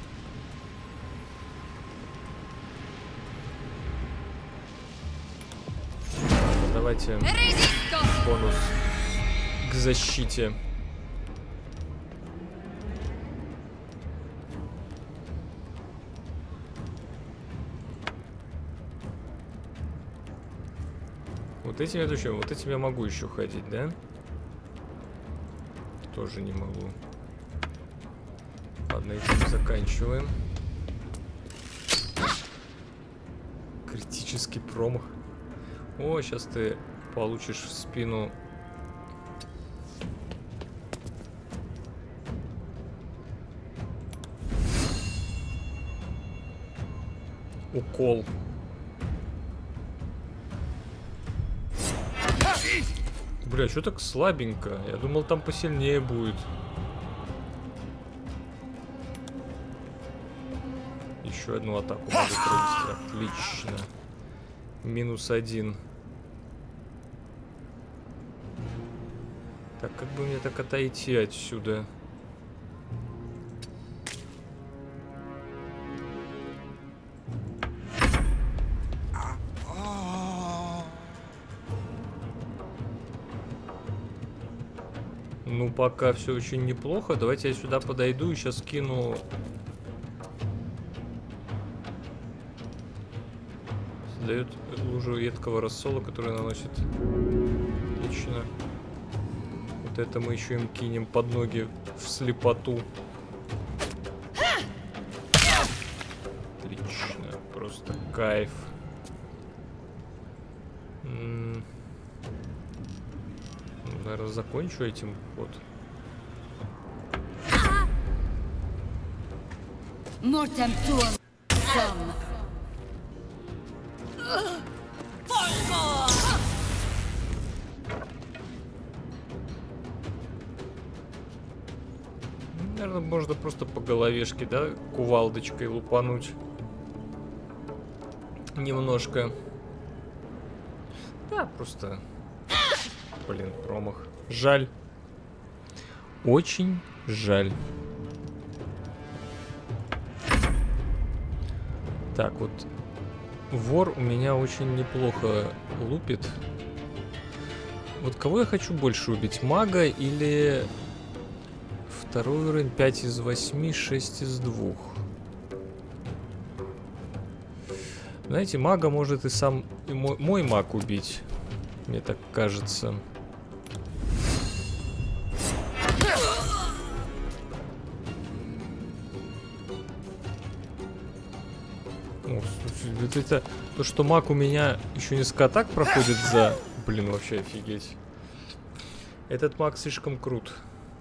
Давайте бонус к защите. Вот этим я точно, вот этим я могу еще ходить, да? Тоже не могу. Ладно, этим заканчиваем. Критический промах. О, сейчас ты получишь в спину. укол. Бля, что так слабенько? Я думал, там посильнее будет. Еще одну атаку могу провести. Отлично. -1. Так, как бы мне так отойти отсюда? Ну, пока все очень неплохо. Давайте я сюда подойду и сейчас кину... Создает лужу едкого рассола, который наносит... Отлично. Вот это мы еще им кинем под ноги в слепоту. Отлично. Просто кайф. Наверное, закончу этим вот. Наверное, можно просто по головешке, да, кувалдочкой лупануть. Немножко. Да, просто... Блин, промах. Жаль. Очень жаль. Так, вот. Вор у меня очень неплохо лупит. Вот кого я хочу больше убить? Мага или... Второй уровень 5 из 8, 6 из 2. Знаете, мага может и сам... И мой маг убить. Мне так кажется. О, слушай, вот это... То, что маг у меня еще несколько атак проходит за... Блин, вообще офигеть. Этот маг слишком крут.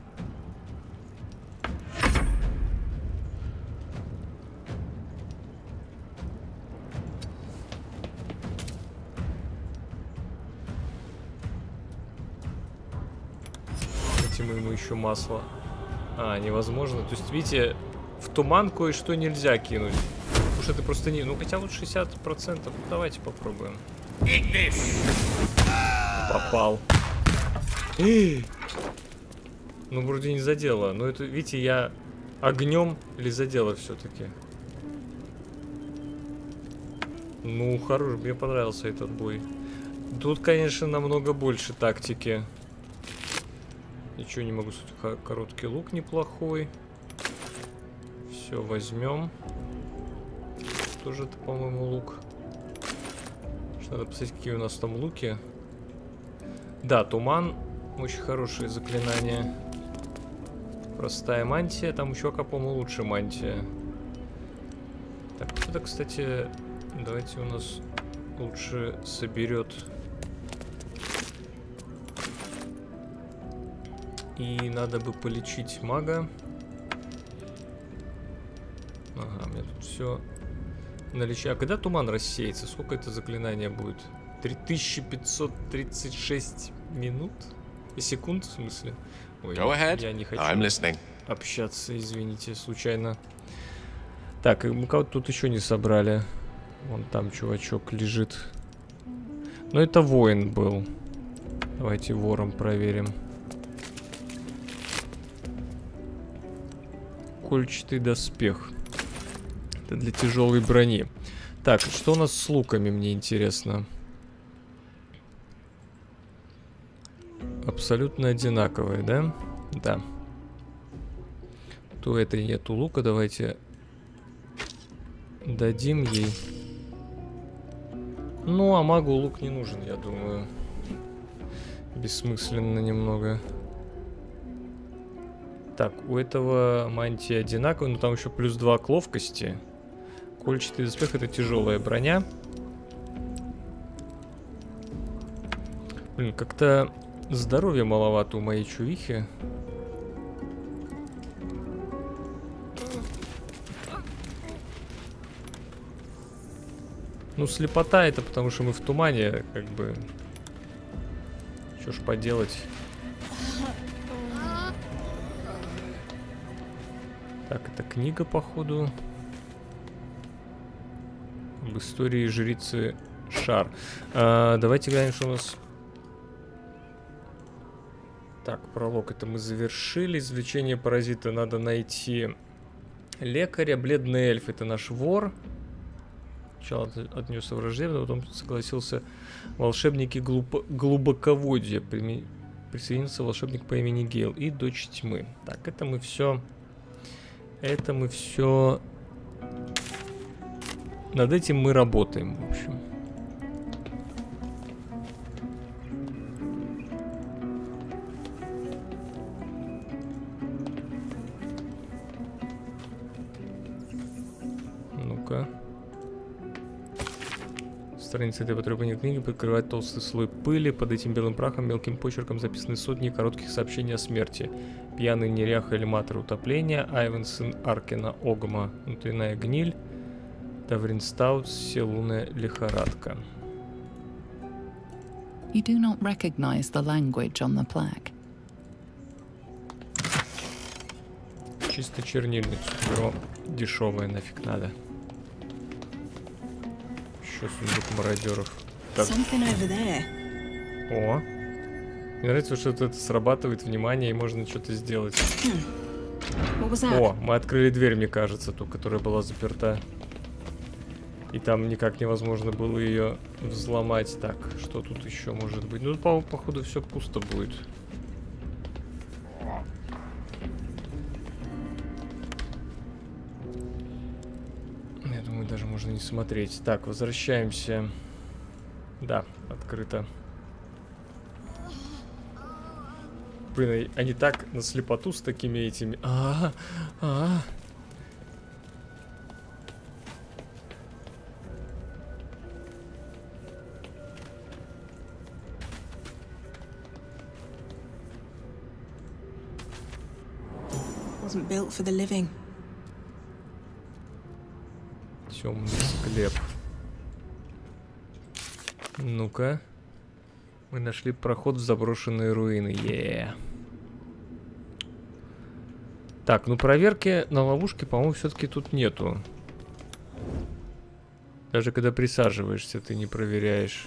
Мы ему еще масло. А, невозможно. То есть, видите, в туман кое-что нельзя кинуть. Потому что это просто не... Ну, хотя вот 60%. Ну, давайте попробуем. Попал. Ну, вроде не задело. Но это, видите, я огнем или задело все-таки. Ну, хорош. Мне понравился этот бой. Тут, конечно, намного больше тактики. Ничего не могу сказать. Короткий лук неплохой. Все, возьмем. Тоже это, по-моему, лук. Надо посмотреть, какие у нас там луки. Да, туман. Очень хорошее заклинание. Простая мантия. Там у чувака, по-моему, лучше мантия. Так, это, кстати, давайте у нас лучше соберет. И надо бы полечить мага. Ага, у меня тут все налечи. А когда туман рассеется? Сколько это заклинание будет? 3536 минут? И секунд, в смысле? Ой, я не хочу общаться, извините, случайно. Так, мы кого-то тут еще не собрали. Вон там чувачок лежит. Но это воин был. Давайте вором проверим. Кольчатый доспех. Это для тяжелой брони. Так, что у нас с луками, мне интересно. Абсолютно одинаковые, да? Да. То этой нету лука, давайте дадим ей. Ну, а магу лук не нужен, я думаю. Бессмысленно немного. Так, у этого мантия одинаковая, но там еще плюс 2 к ловкости. Кольчатый доспех — это тяжелая броня. Блин, как-то здоровья маловато у моей чувихи. Ну, слепота это потому, что мы в тумане, как бы. Что ж поделать. Так, это книга, походу. Об истории жрицы Шар. Давайте глянем, что у нас... Так, пролог это мы завершили. Извлечение паразита надо найти лекаря. Бледный эльф это наш вор. Сначала отнесся враждебно, потом согласился волшебники глубоководья. Присоединился волшебник по имени Гейл и дочь тьмы. Так, это мы все... Это мы все... Над этим мы работаем, в общем. Ну-ка. Страница этой потрепанной книги покрывает толстый слой пыли. Под этим белым прахом мелким почерком записаны сотни коротких сообщений о смерти. Пьяный неряха Эльматор утопления, Айвен сын Аркена Огма внутренняя гниль, Тавринстаут селунная лихорадка. You do not recognize the language on the plaque. Чисто чернильницу беру. Дешевая нафиг надо. Еще сундук мародеров. Так. О! Мне нравится, что это срабатывает внимание и можно что-то сделать. О, мы открыли дверь, мне кажется, ту, которая была заперта. И там никак невозможно было ее взломать. Так, что тут еще может быть? Ну, походу, все пусто будет. Я думаю, даже можно не смотреть. Так, возвращаемся. Да, открыто. Блин, они так на слепоту с такими этими. Wasn't built for the living. Темный склеп. Ну-ка. Мы нашли проход в заброшенные руины. Так, ну проверки на ловушке, по-моему, все-таки тут нету. Даже когда присаживаешься, ты не проверяешь.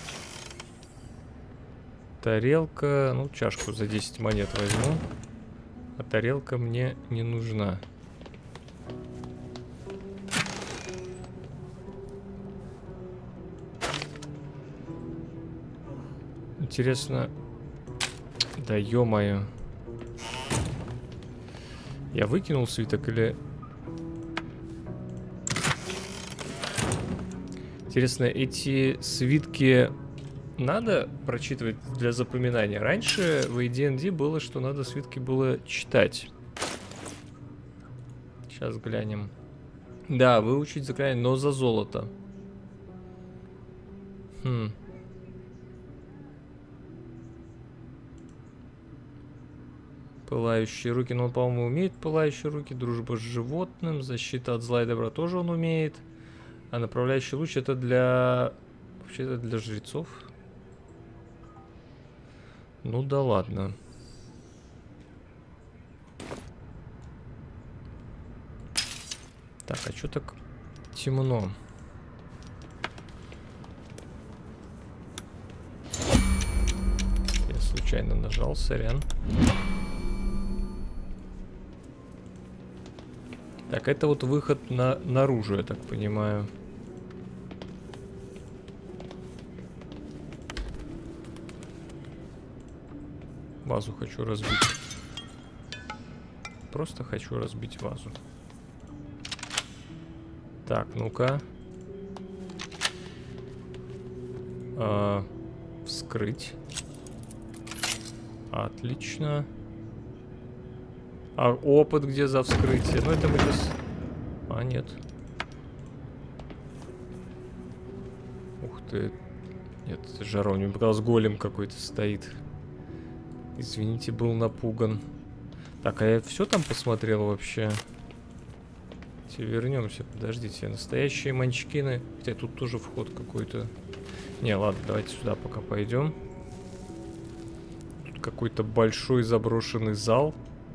Тарелка. Ну, чашку за 10 монет возьму. А тарелка мне не нужна. Интересно. Да ё-моё. Я выкинул свиток или... Интересно, эти свитки надо прочитывать для запоминания? Раньше в AD&D было, что надо свитки было читать. Сейчас глянем. Да, выучить заклинание, но за золото. Пылающие руки, но он, по-моему, умеет пылающие руки. Дружба с животным, защита от зла и добра тоже он умеет. А направляющий луч это для... Вообще это для жрецов. Ну да ладно. Так, а что так темно? Я случайно нажал, сорян. Так, это вот выход наружу, я так понимаю. Вазу хочу разбить. Просто хочу разбить вазу. Так, ну-ка. Вскрыть. Отлично. А опыт где за вскрытие? Ну это мы сейчас... А, нет. Ух ты. Нет, это Жаро. Мне показалось, голем какой-то стоит. Извините, был напуган. Так, а я все там посмотрел вообще? Вернемся подождите, настоящие манчкины. Хотя тут тоже вход какой-то. Не, ладно, давайте сюда пока пойдем. Тут какой-то большой заброшенный зал.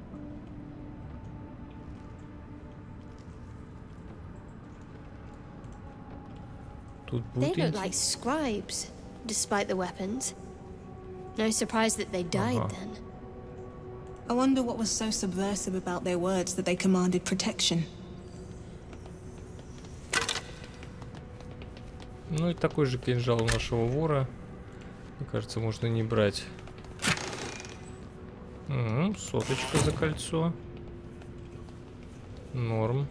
Тут They будет look like scribes, despite the weapons. No surprise that they died then. I wonder what was so subversive about their words that they commanded protection. Ну и такой же кинжал у нашего вора. Мне кажется, можно не брать. Соточка за кольцо. Норм.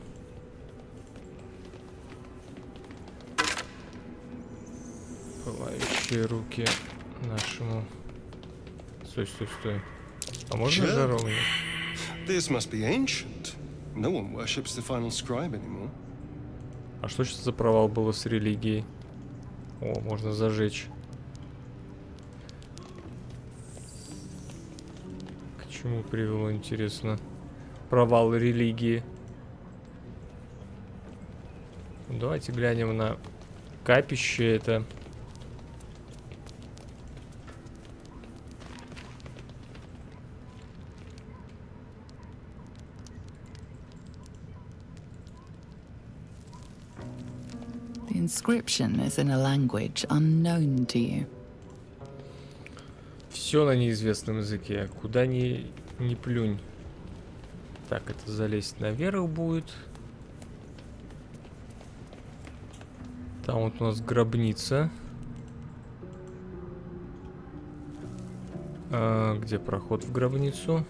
Пылающие руки нашему. Стой, стой, стой. А можно жаровник? This must be ancient. No one worships the final scribe anymore. А что сейчас за провал было с религией? О, можно зажечь. К чему привело, интересно? Провал религии. Давайте глянем на капище это. The inscription is in a language unknown to you. Все на неизвестном языке. Куда ни плюнь. Так, это залезть наверх будет. Там вот у нас гробница. Где проход в гробницу?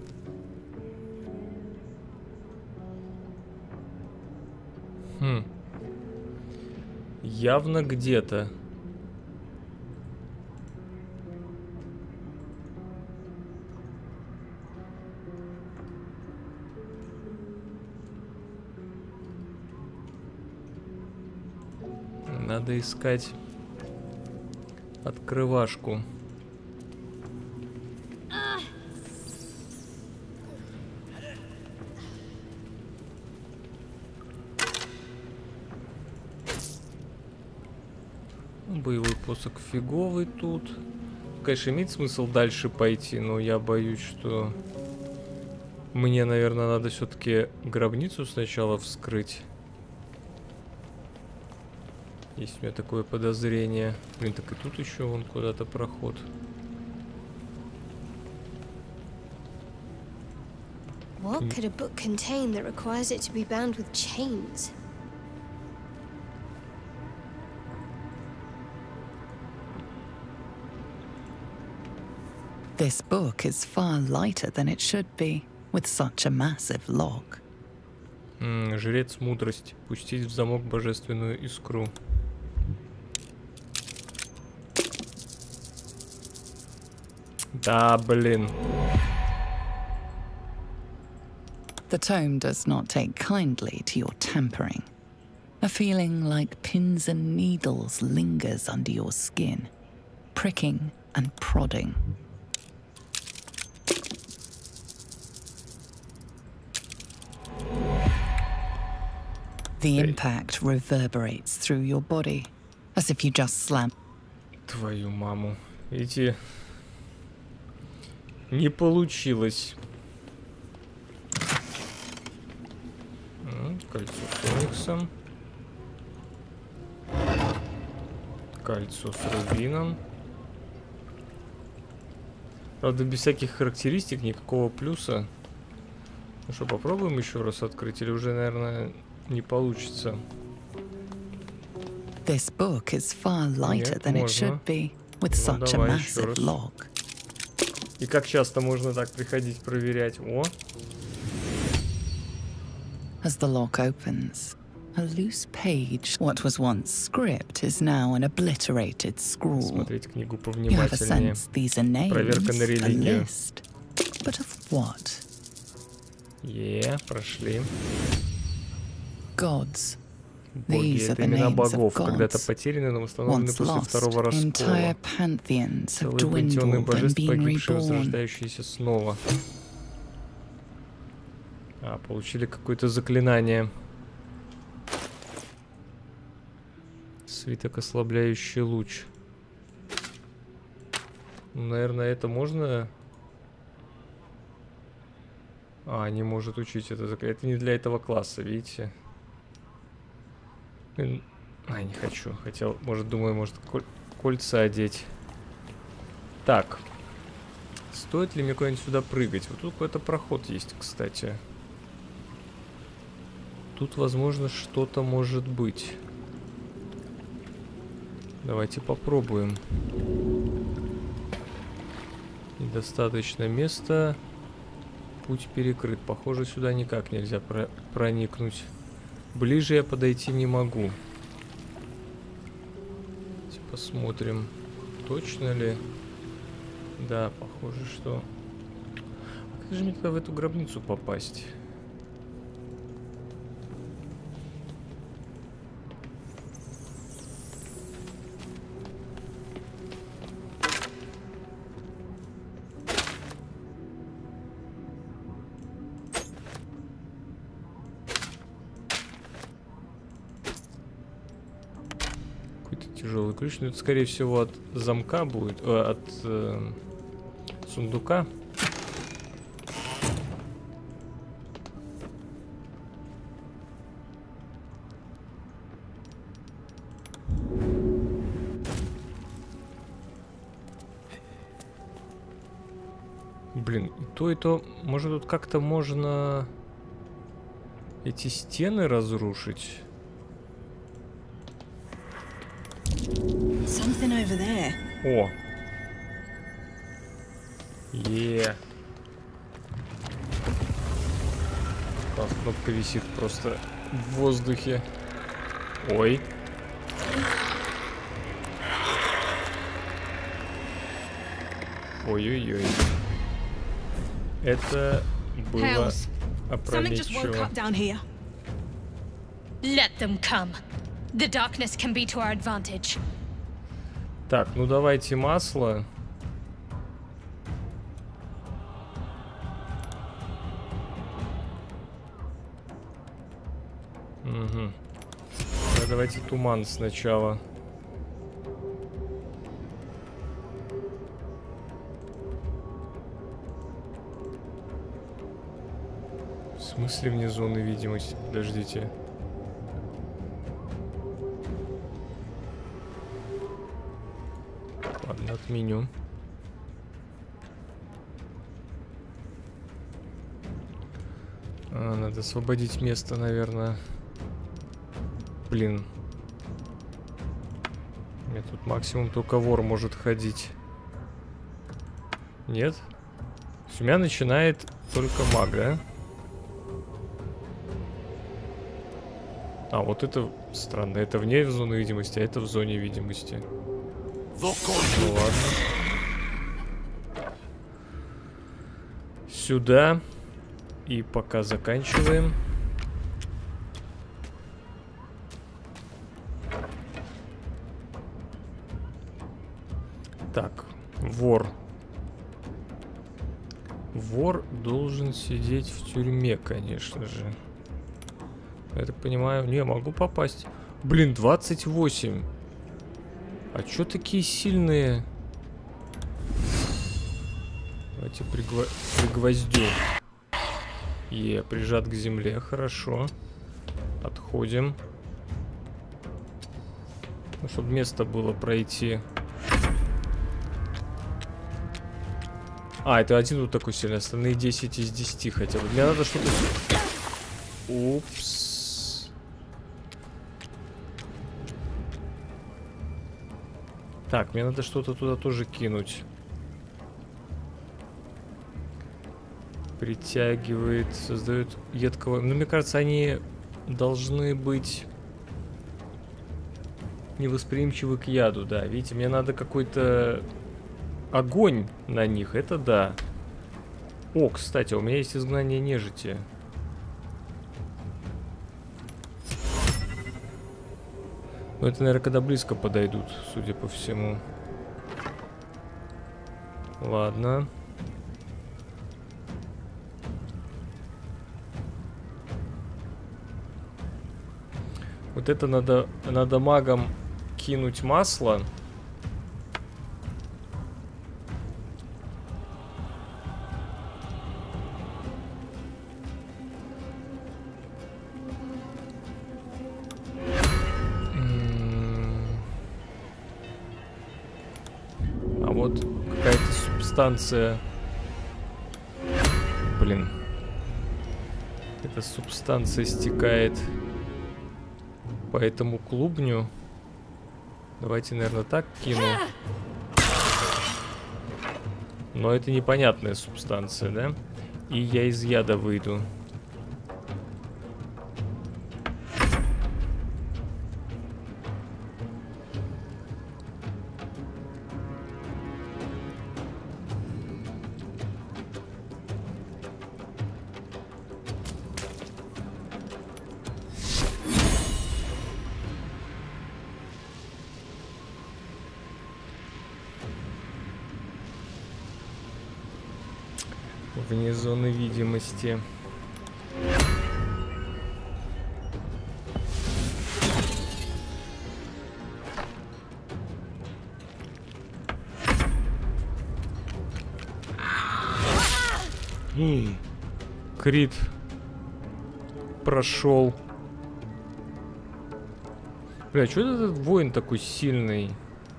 Явно где-то. Надо искать открывашку. Боевой посох фиговый тут. Конечно, имеет смысл дальше пойти, но я боюсь, что мне, наверное, надо все-таки гробницу сначала вскрыть. Есть у меня такое подозрение. Блин, так и тут еще вон куда-то проход. What could a book contain that requires it to be bound with chains? This book is far lighter than it should be, with such a massive log. Жрец мудрости. Пустить в замок божественную искру. Да, блин. The tome does not take kindly to your tampering. A feeling like pins and needles lingers under your skin, pricking and prodding. The impact reverberates through your body, as if you just slammed. Твою маму. Видите? Не получилось. Кольцо с ониксом. Кольцо с рубином. Правда, без всяких характеристик, никакого плюса. Ну что, попробуем еще раз открыть? Или уже, наверное, не получится? This book is far lighter than it should be, with such a massive log. И как часто можно так приходить проверять? О! As the lock opens, a loose page, what was once script, is now an obliterated scrawl. Смотрите книгу You have a повнимательнее. sense these are names, Проверка на a религию. list. But of what? Прошли. Gods. Боги — это имена богов, когда-то потеряны, но восстановлены Once после второго lost, entire раскола. pantheons have Целые пантеоны dwindled and божеств, been погибшие, reborn. возрождающиеся снова. Получили какое-то заклинание. Свиток, ослабляющий луч. Наверное, это можно... А, не может учить это. Это не для этого класса, видите? А, не хочу. Хотел, может, думаю, может, кольца одеть. Так. Стоит ли мне куда-нибудь сюда прыгать? Вот тут какой-то проход есть, кстати. Тут, возможно, что-то может быть. Давайте попробуем. Недостаточно места. Путь перекрыт. Похоже, сюда никак нельзя проникнуть. Ближе я подойти не могу. Давайте посмотрим, точно ли. Да, похоже, что... А как же мне тогда в эту гробницу попасть? Тяжелый ключ, но это, скорее всего, от замка будет, от сундука. Блин, и то, может, тут как-то можно эти стены разрушить? О! Там кнопка висит просто в воздухе. Ой. Ой-ой-ой. Это было опрометчиво. Let them come. The darkness can be to our advantage. Так, ну давайте масло. Угу. Давайте туман сначала. В смысле вне зоны видимости? Подождите. Ладно, отменю. Надо освободить место, наверное. Блин. У меня тут максимум только вор может ходить. Нет? У меня начинает только маг, да? А, вот это странно. Это вне зоны видимости, а это в зоне видимости. Ну ладно. Сюда. И пока заканчиваем. Так, вор. Вор должен сидеть в тюрьме, конечно же. Я так понимаю, не могу попасть. Блин, 28. А чё такие сильные? Давайте пригвоздю. Прижат к земле, хорошо. Отходим. Ну, чтобы место было пройти. А, это один вот такой сильный, остальные 10 из 10 хотя бы. Мне надо что-то... Упс. Так, мне надо что-то туда тоже кинуть. Притягивает, создает едкого... Ну, мне кажется, они должны быть невосприимчивы к яду, да. Видите, мне надо какой-то огонь на них, это да. О, кстати, у меня есть изгнание нежити. Ну, это, наверное, когда близко подойдут, судя по всему. Ладно. Вот это надо магам кинуть масло. А вот какая-то субстанция... Блин. Эта субстанция стекает по этому клубню. Давайте, наверное, так кину. Но это непонятная субстанция, да? И я из яда выйду. Вне зоны видимости. Крит прошел. Бля, что этот воин такой сильный?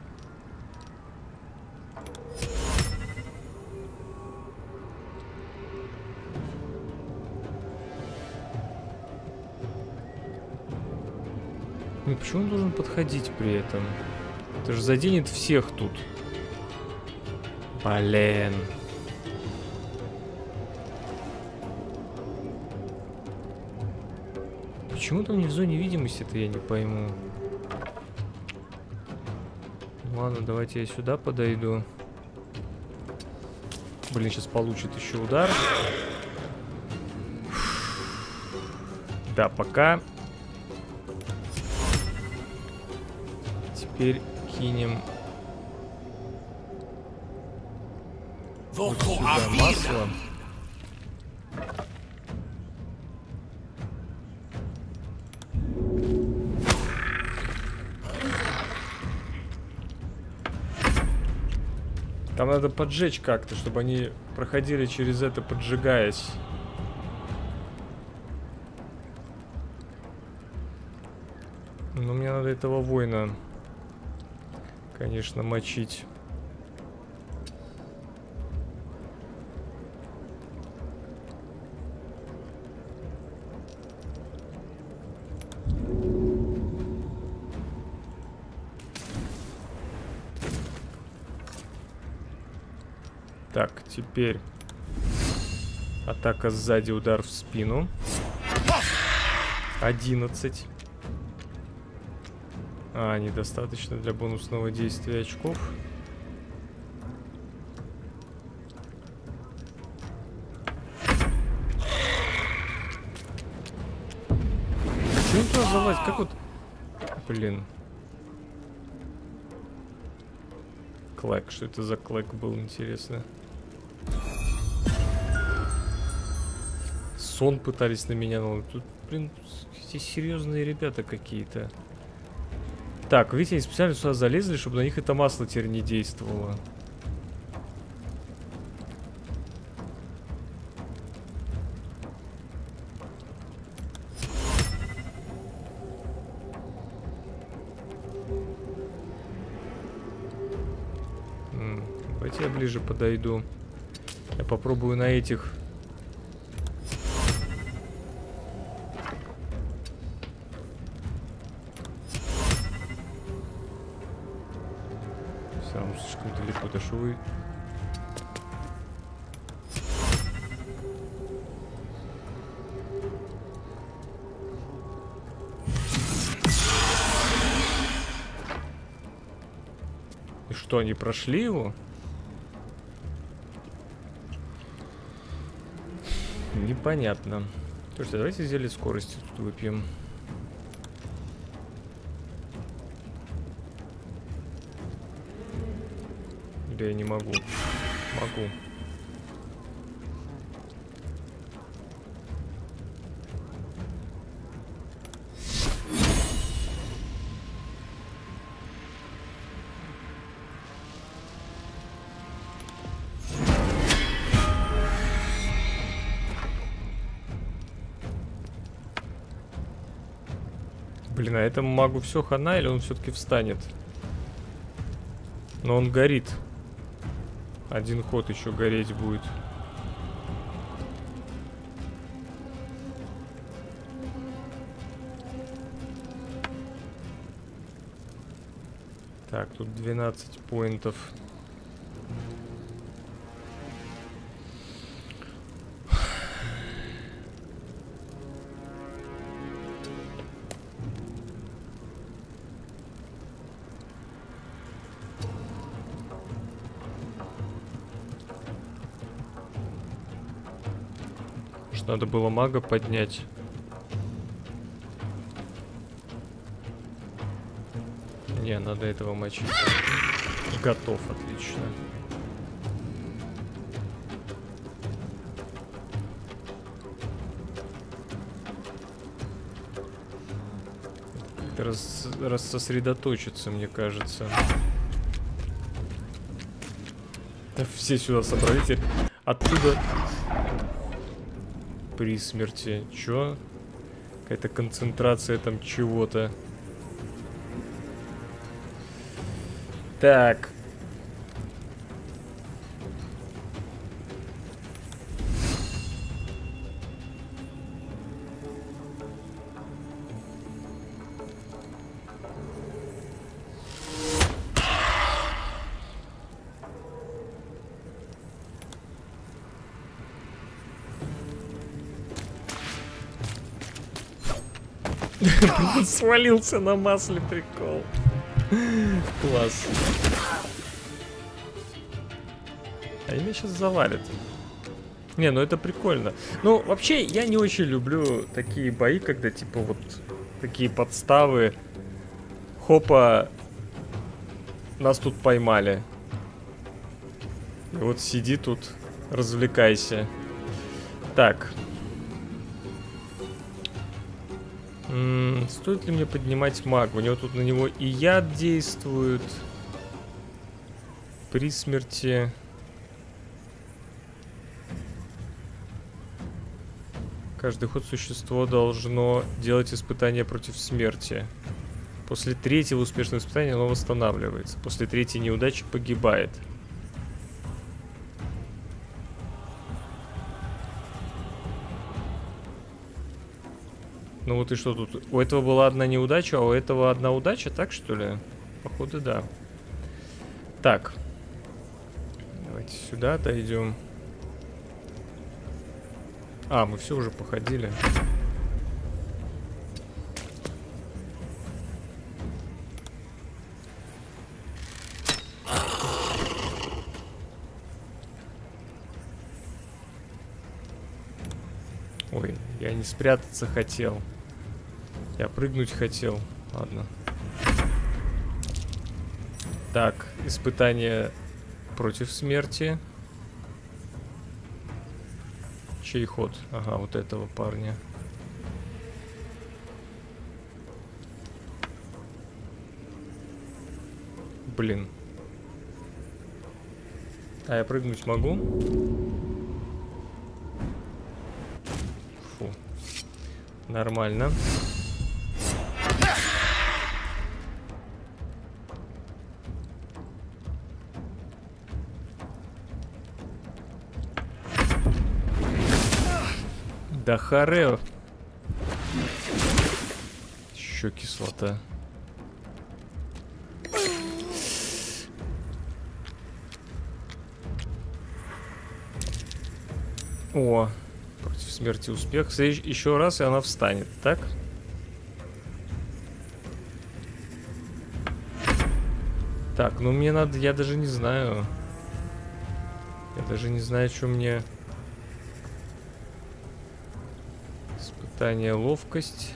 Ну почему он должен подходить при этом? Это же заденет всех тут. Блин. Почему там не в зоне видимости-то, я не пойму. Ладно, давайте я сюда подойду. Блин, сейчас получит еще удар. Да, пока. Теперь кинем вот сюда масло. Там надо поджечь как-то, чтобы они проходили через это, поджигаясь. Но мне надо этого воина, конечно, мочить. Так, теперь атака сзади, удар в спину. 11. А, недостаточно для бонусного действия очков. Почему туда залазить? Как вот... Блин. Клэк. Что это за клэк был, интересно? Сон пытались на меня, но тут, блин, эти серьезные ребята какие-то. Так, видите, они специально сюда залезли, чтобы на них это масло теперь не действовало. Давайте я ближе подойду. Я попробую на этих... Слишком далеко дошел. Вы... И что, они прошли его? Непонятно. Слушайте, давайте зелье скорости тут выпьем. Да я не могу. Могу. Блин, а этому магу все хана, или он все-таки встанет? Но он горит. Один ход еще гореть будет. Так, тут 12 поинтов. Надо было мага поднять. Не, надо этого мочить. Готов, отлично. Рассосредоточиться, мне кажется. Да все сюда собрались. Оттуда... При смерти. Чё? Какая-то концентрация там чего-то. Так. Свалился на масле, прикол. Класс. А меня сейчас завалят. Не, ну это прикольно. Ну, вообще, я не очень люблю такие бои, когда, типа, вот такие подставы. Хопа, нас тут поймали. И вот сиди тут, развлекайся. Так. Стоит ли мне поднимать мага? У него тут на него и яд действует. При смерти. Каждый ход существо должно делать испытание против смерти. После третьего успешного испытания оно восстанавливается. После третьей неудачи погибает. Ну вот и что тут? У этого была одна неудача, а у этого одна удача, так что ли? Походу, да. Так. Давайте сюда отойдем. А, мы все уже походили. Ой, я не спрятаться хотел. Я прыгнуть хотел. Ладно. Так, испытание против смерти. Чей ход? Ага, вот этого парня. Блин. А я прыгнуть могу? Фу. Нормально. Да харе. Еще кислота. О, против смерти успех. Еще раз, и она встанет, так? Так, ну мне надо, я даже не знаю. Я даже не знаю, что мне... Испытание ловкость.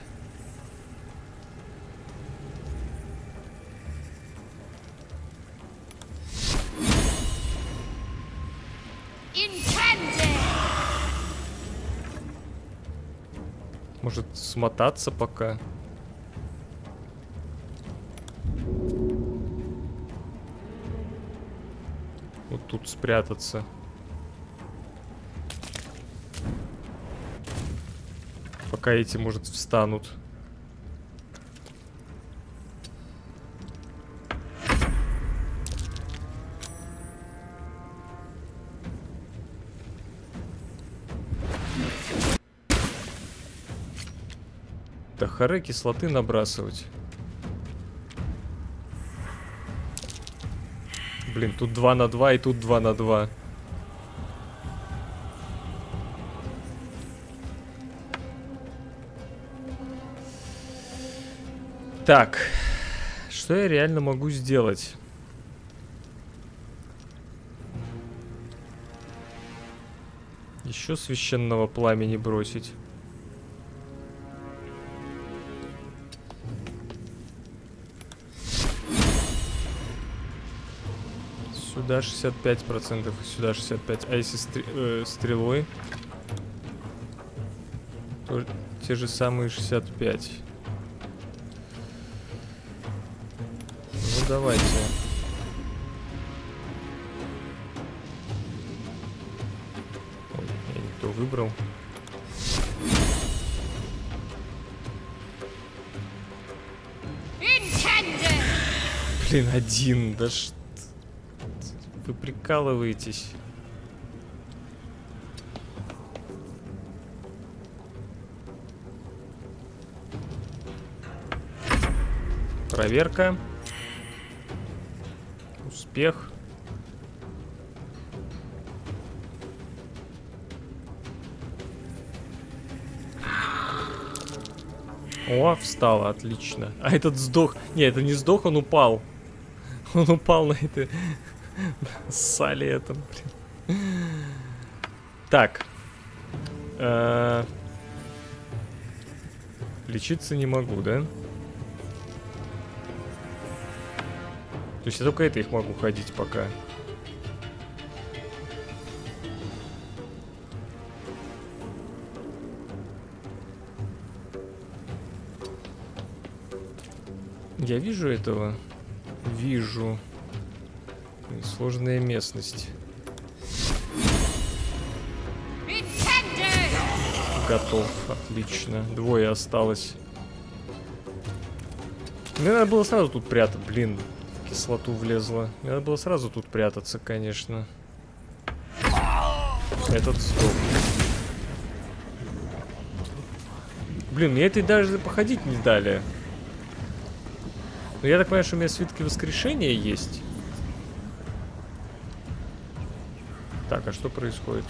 Может смотаться пока. Вот тут спрятаться. Пока эти, может, встанут. Да харе кислоты набрасывать. Блин, тут 2 на 2 и тут 2 на 2. Так, что я реально могу сделать? Еще священного пламени бросить. Сюда 65%, сюда 65%. А если стрелой? То те же самые 65%. Ну давайте. Ой, я не то выбрал. Блин, один, да что? Вы прикалываетесь. Проверка. Успех. О, встала, отлично. А этот сдох. Не, это не сдох, он упал. Он упал на это. Ссали это, блин. Так. Лечиться не могу, да? То есть я только это их могу ходить пока. Я вижу этого. Вижу. Сложная местность. Готов. Отлично. Двое осталось. Мне надо было сразу тут прятаться. Блин, в кислоту влезла. Мне надо было сразу тут прятаться, конечно. Этот стоп. Блин, мне это даже походить не дали. Но я так понимаю, что у меня свитки воскрешения есть. Так, а что происходит?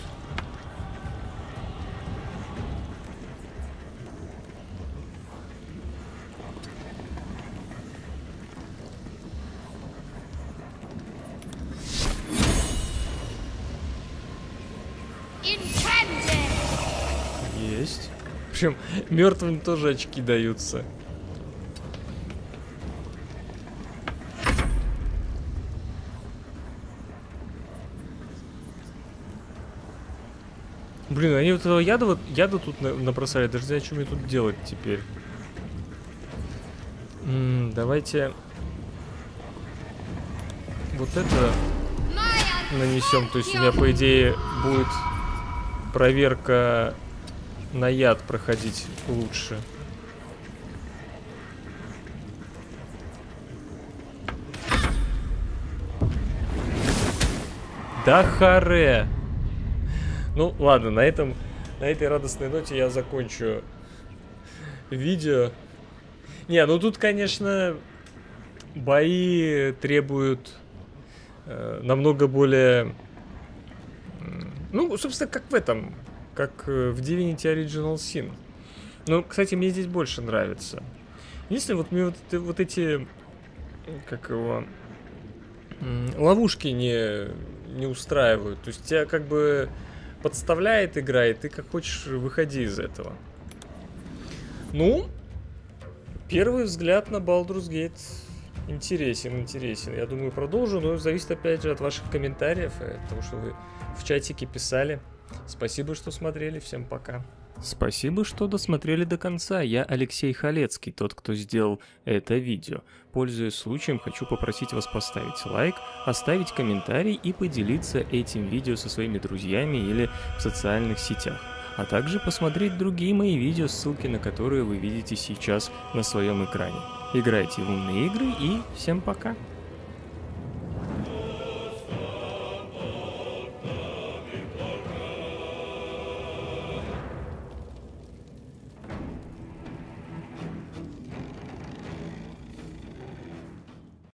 Есть. Причем мертвым тоже очки даются. Блин, они вот этого яда тут набросали. Даже не знаю, что мне тут делать теперь. Давайте вот это нанесем. То есть у меня, по идее, будет проверка на яд проходить лучше. Да харе! Ну, ладно, на этой радостной ноте я закончу видео. Не, ну тут, конечно, бои требуют намного более... Ну, собственно, как в этом, как в Divinity Original Sin. Ну, кстати, мне здесь больше нравится. Единственное, вот мне вот эти, как его, ловушки не устраивают. То есть тебя как бы... подставляет игра, и ты как хочешь выходи из этого. Ну, первый взгляд на Baldur's Gate интересен. Я думаю, продолжу, но зависит опять же от ваших комментариев, и от того, что вы в чатике писали. Спасибо, что смотрели, всем пока. Спасибо, что досмотрели до конца. Я Алексей Халецкий, тот, кто сделал это видео. Пользуясь случаем, хочу попросить вас поставить лайк, оставить комментарий и поделиться этим видео со своими друзьями или в социальных сетях. А также посмотреть другие мои видео, ссылки на которые вы видите сейчас на своем экране. Играйте в умные игры и всем пока!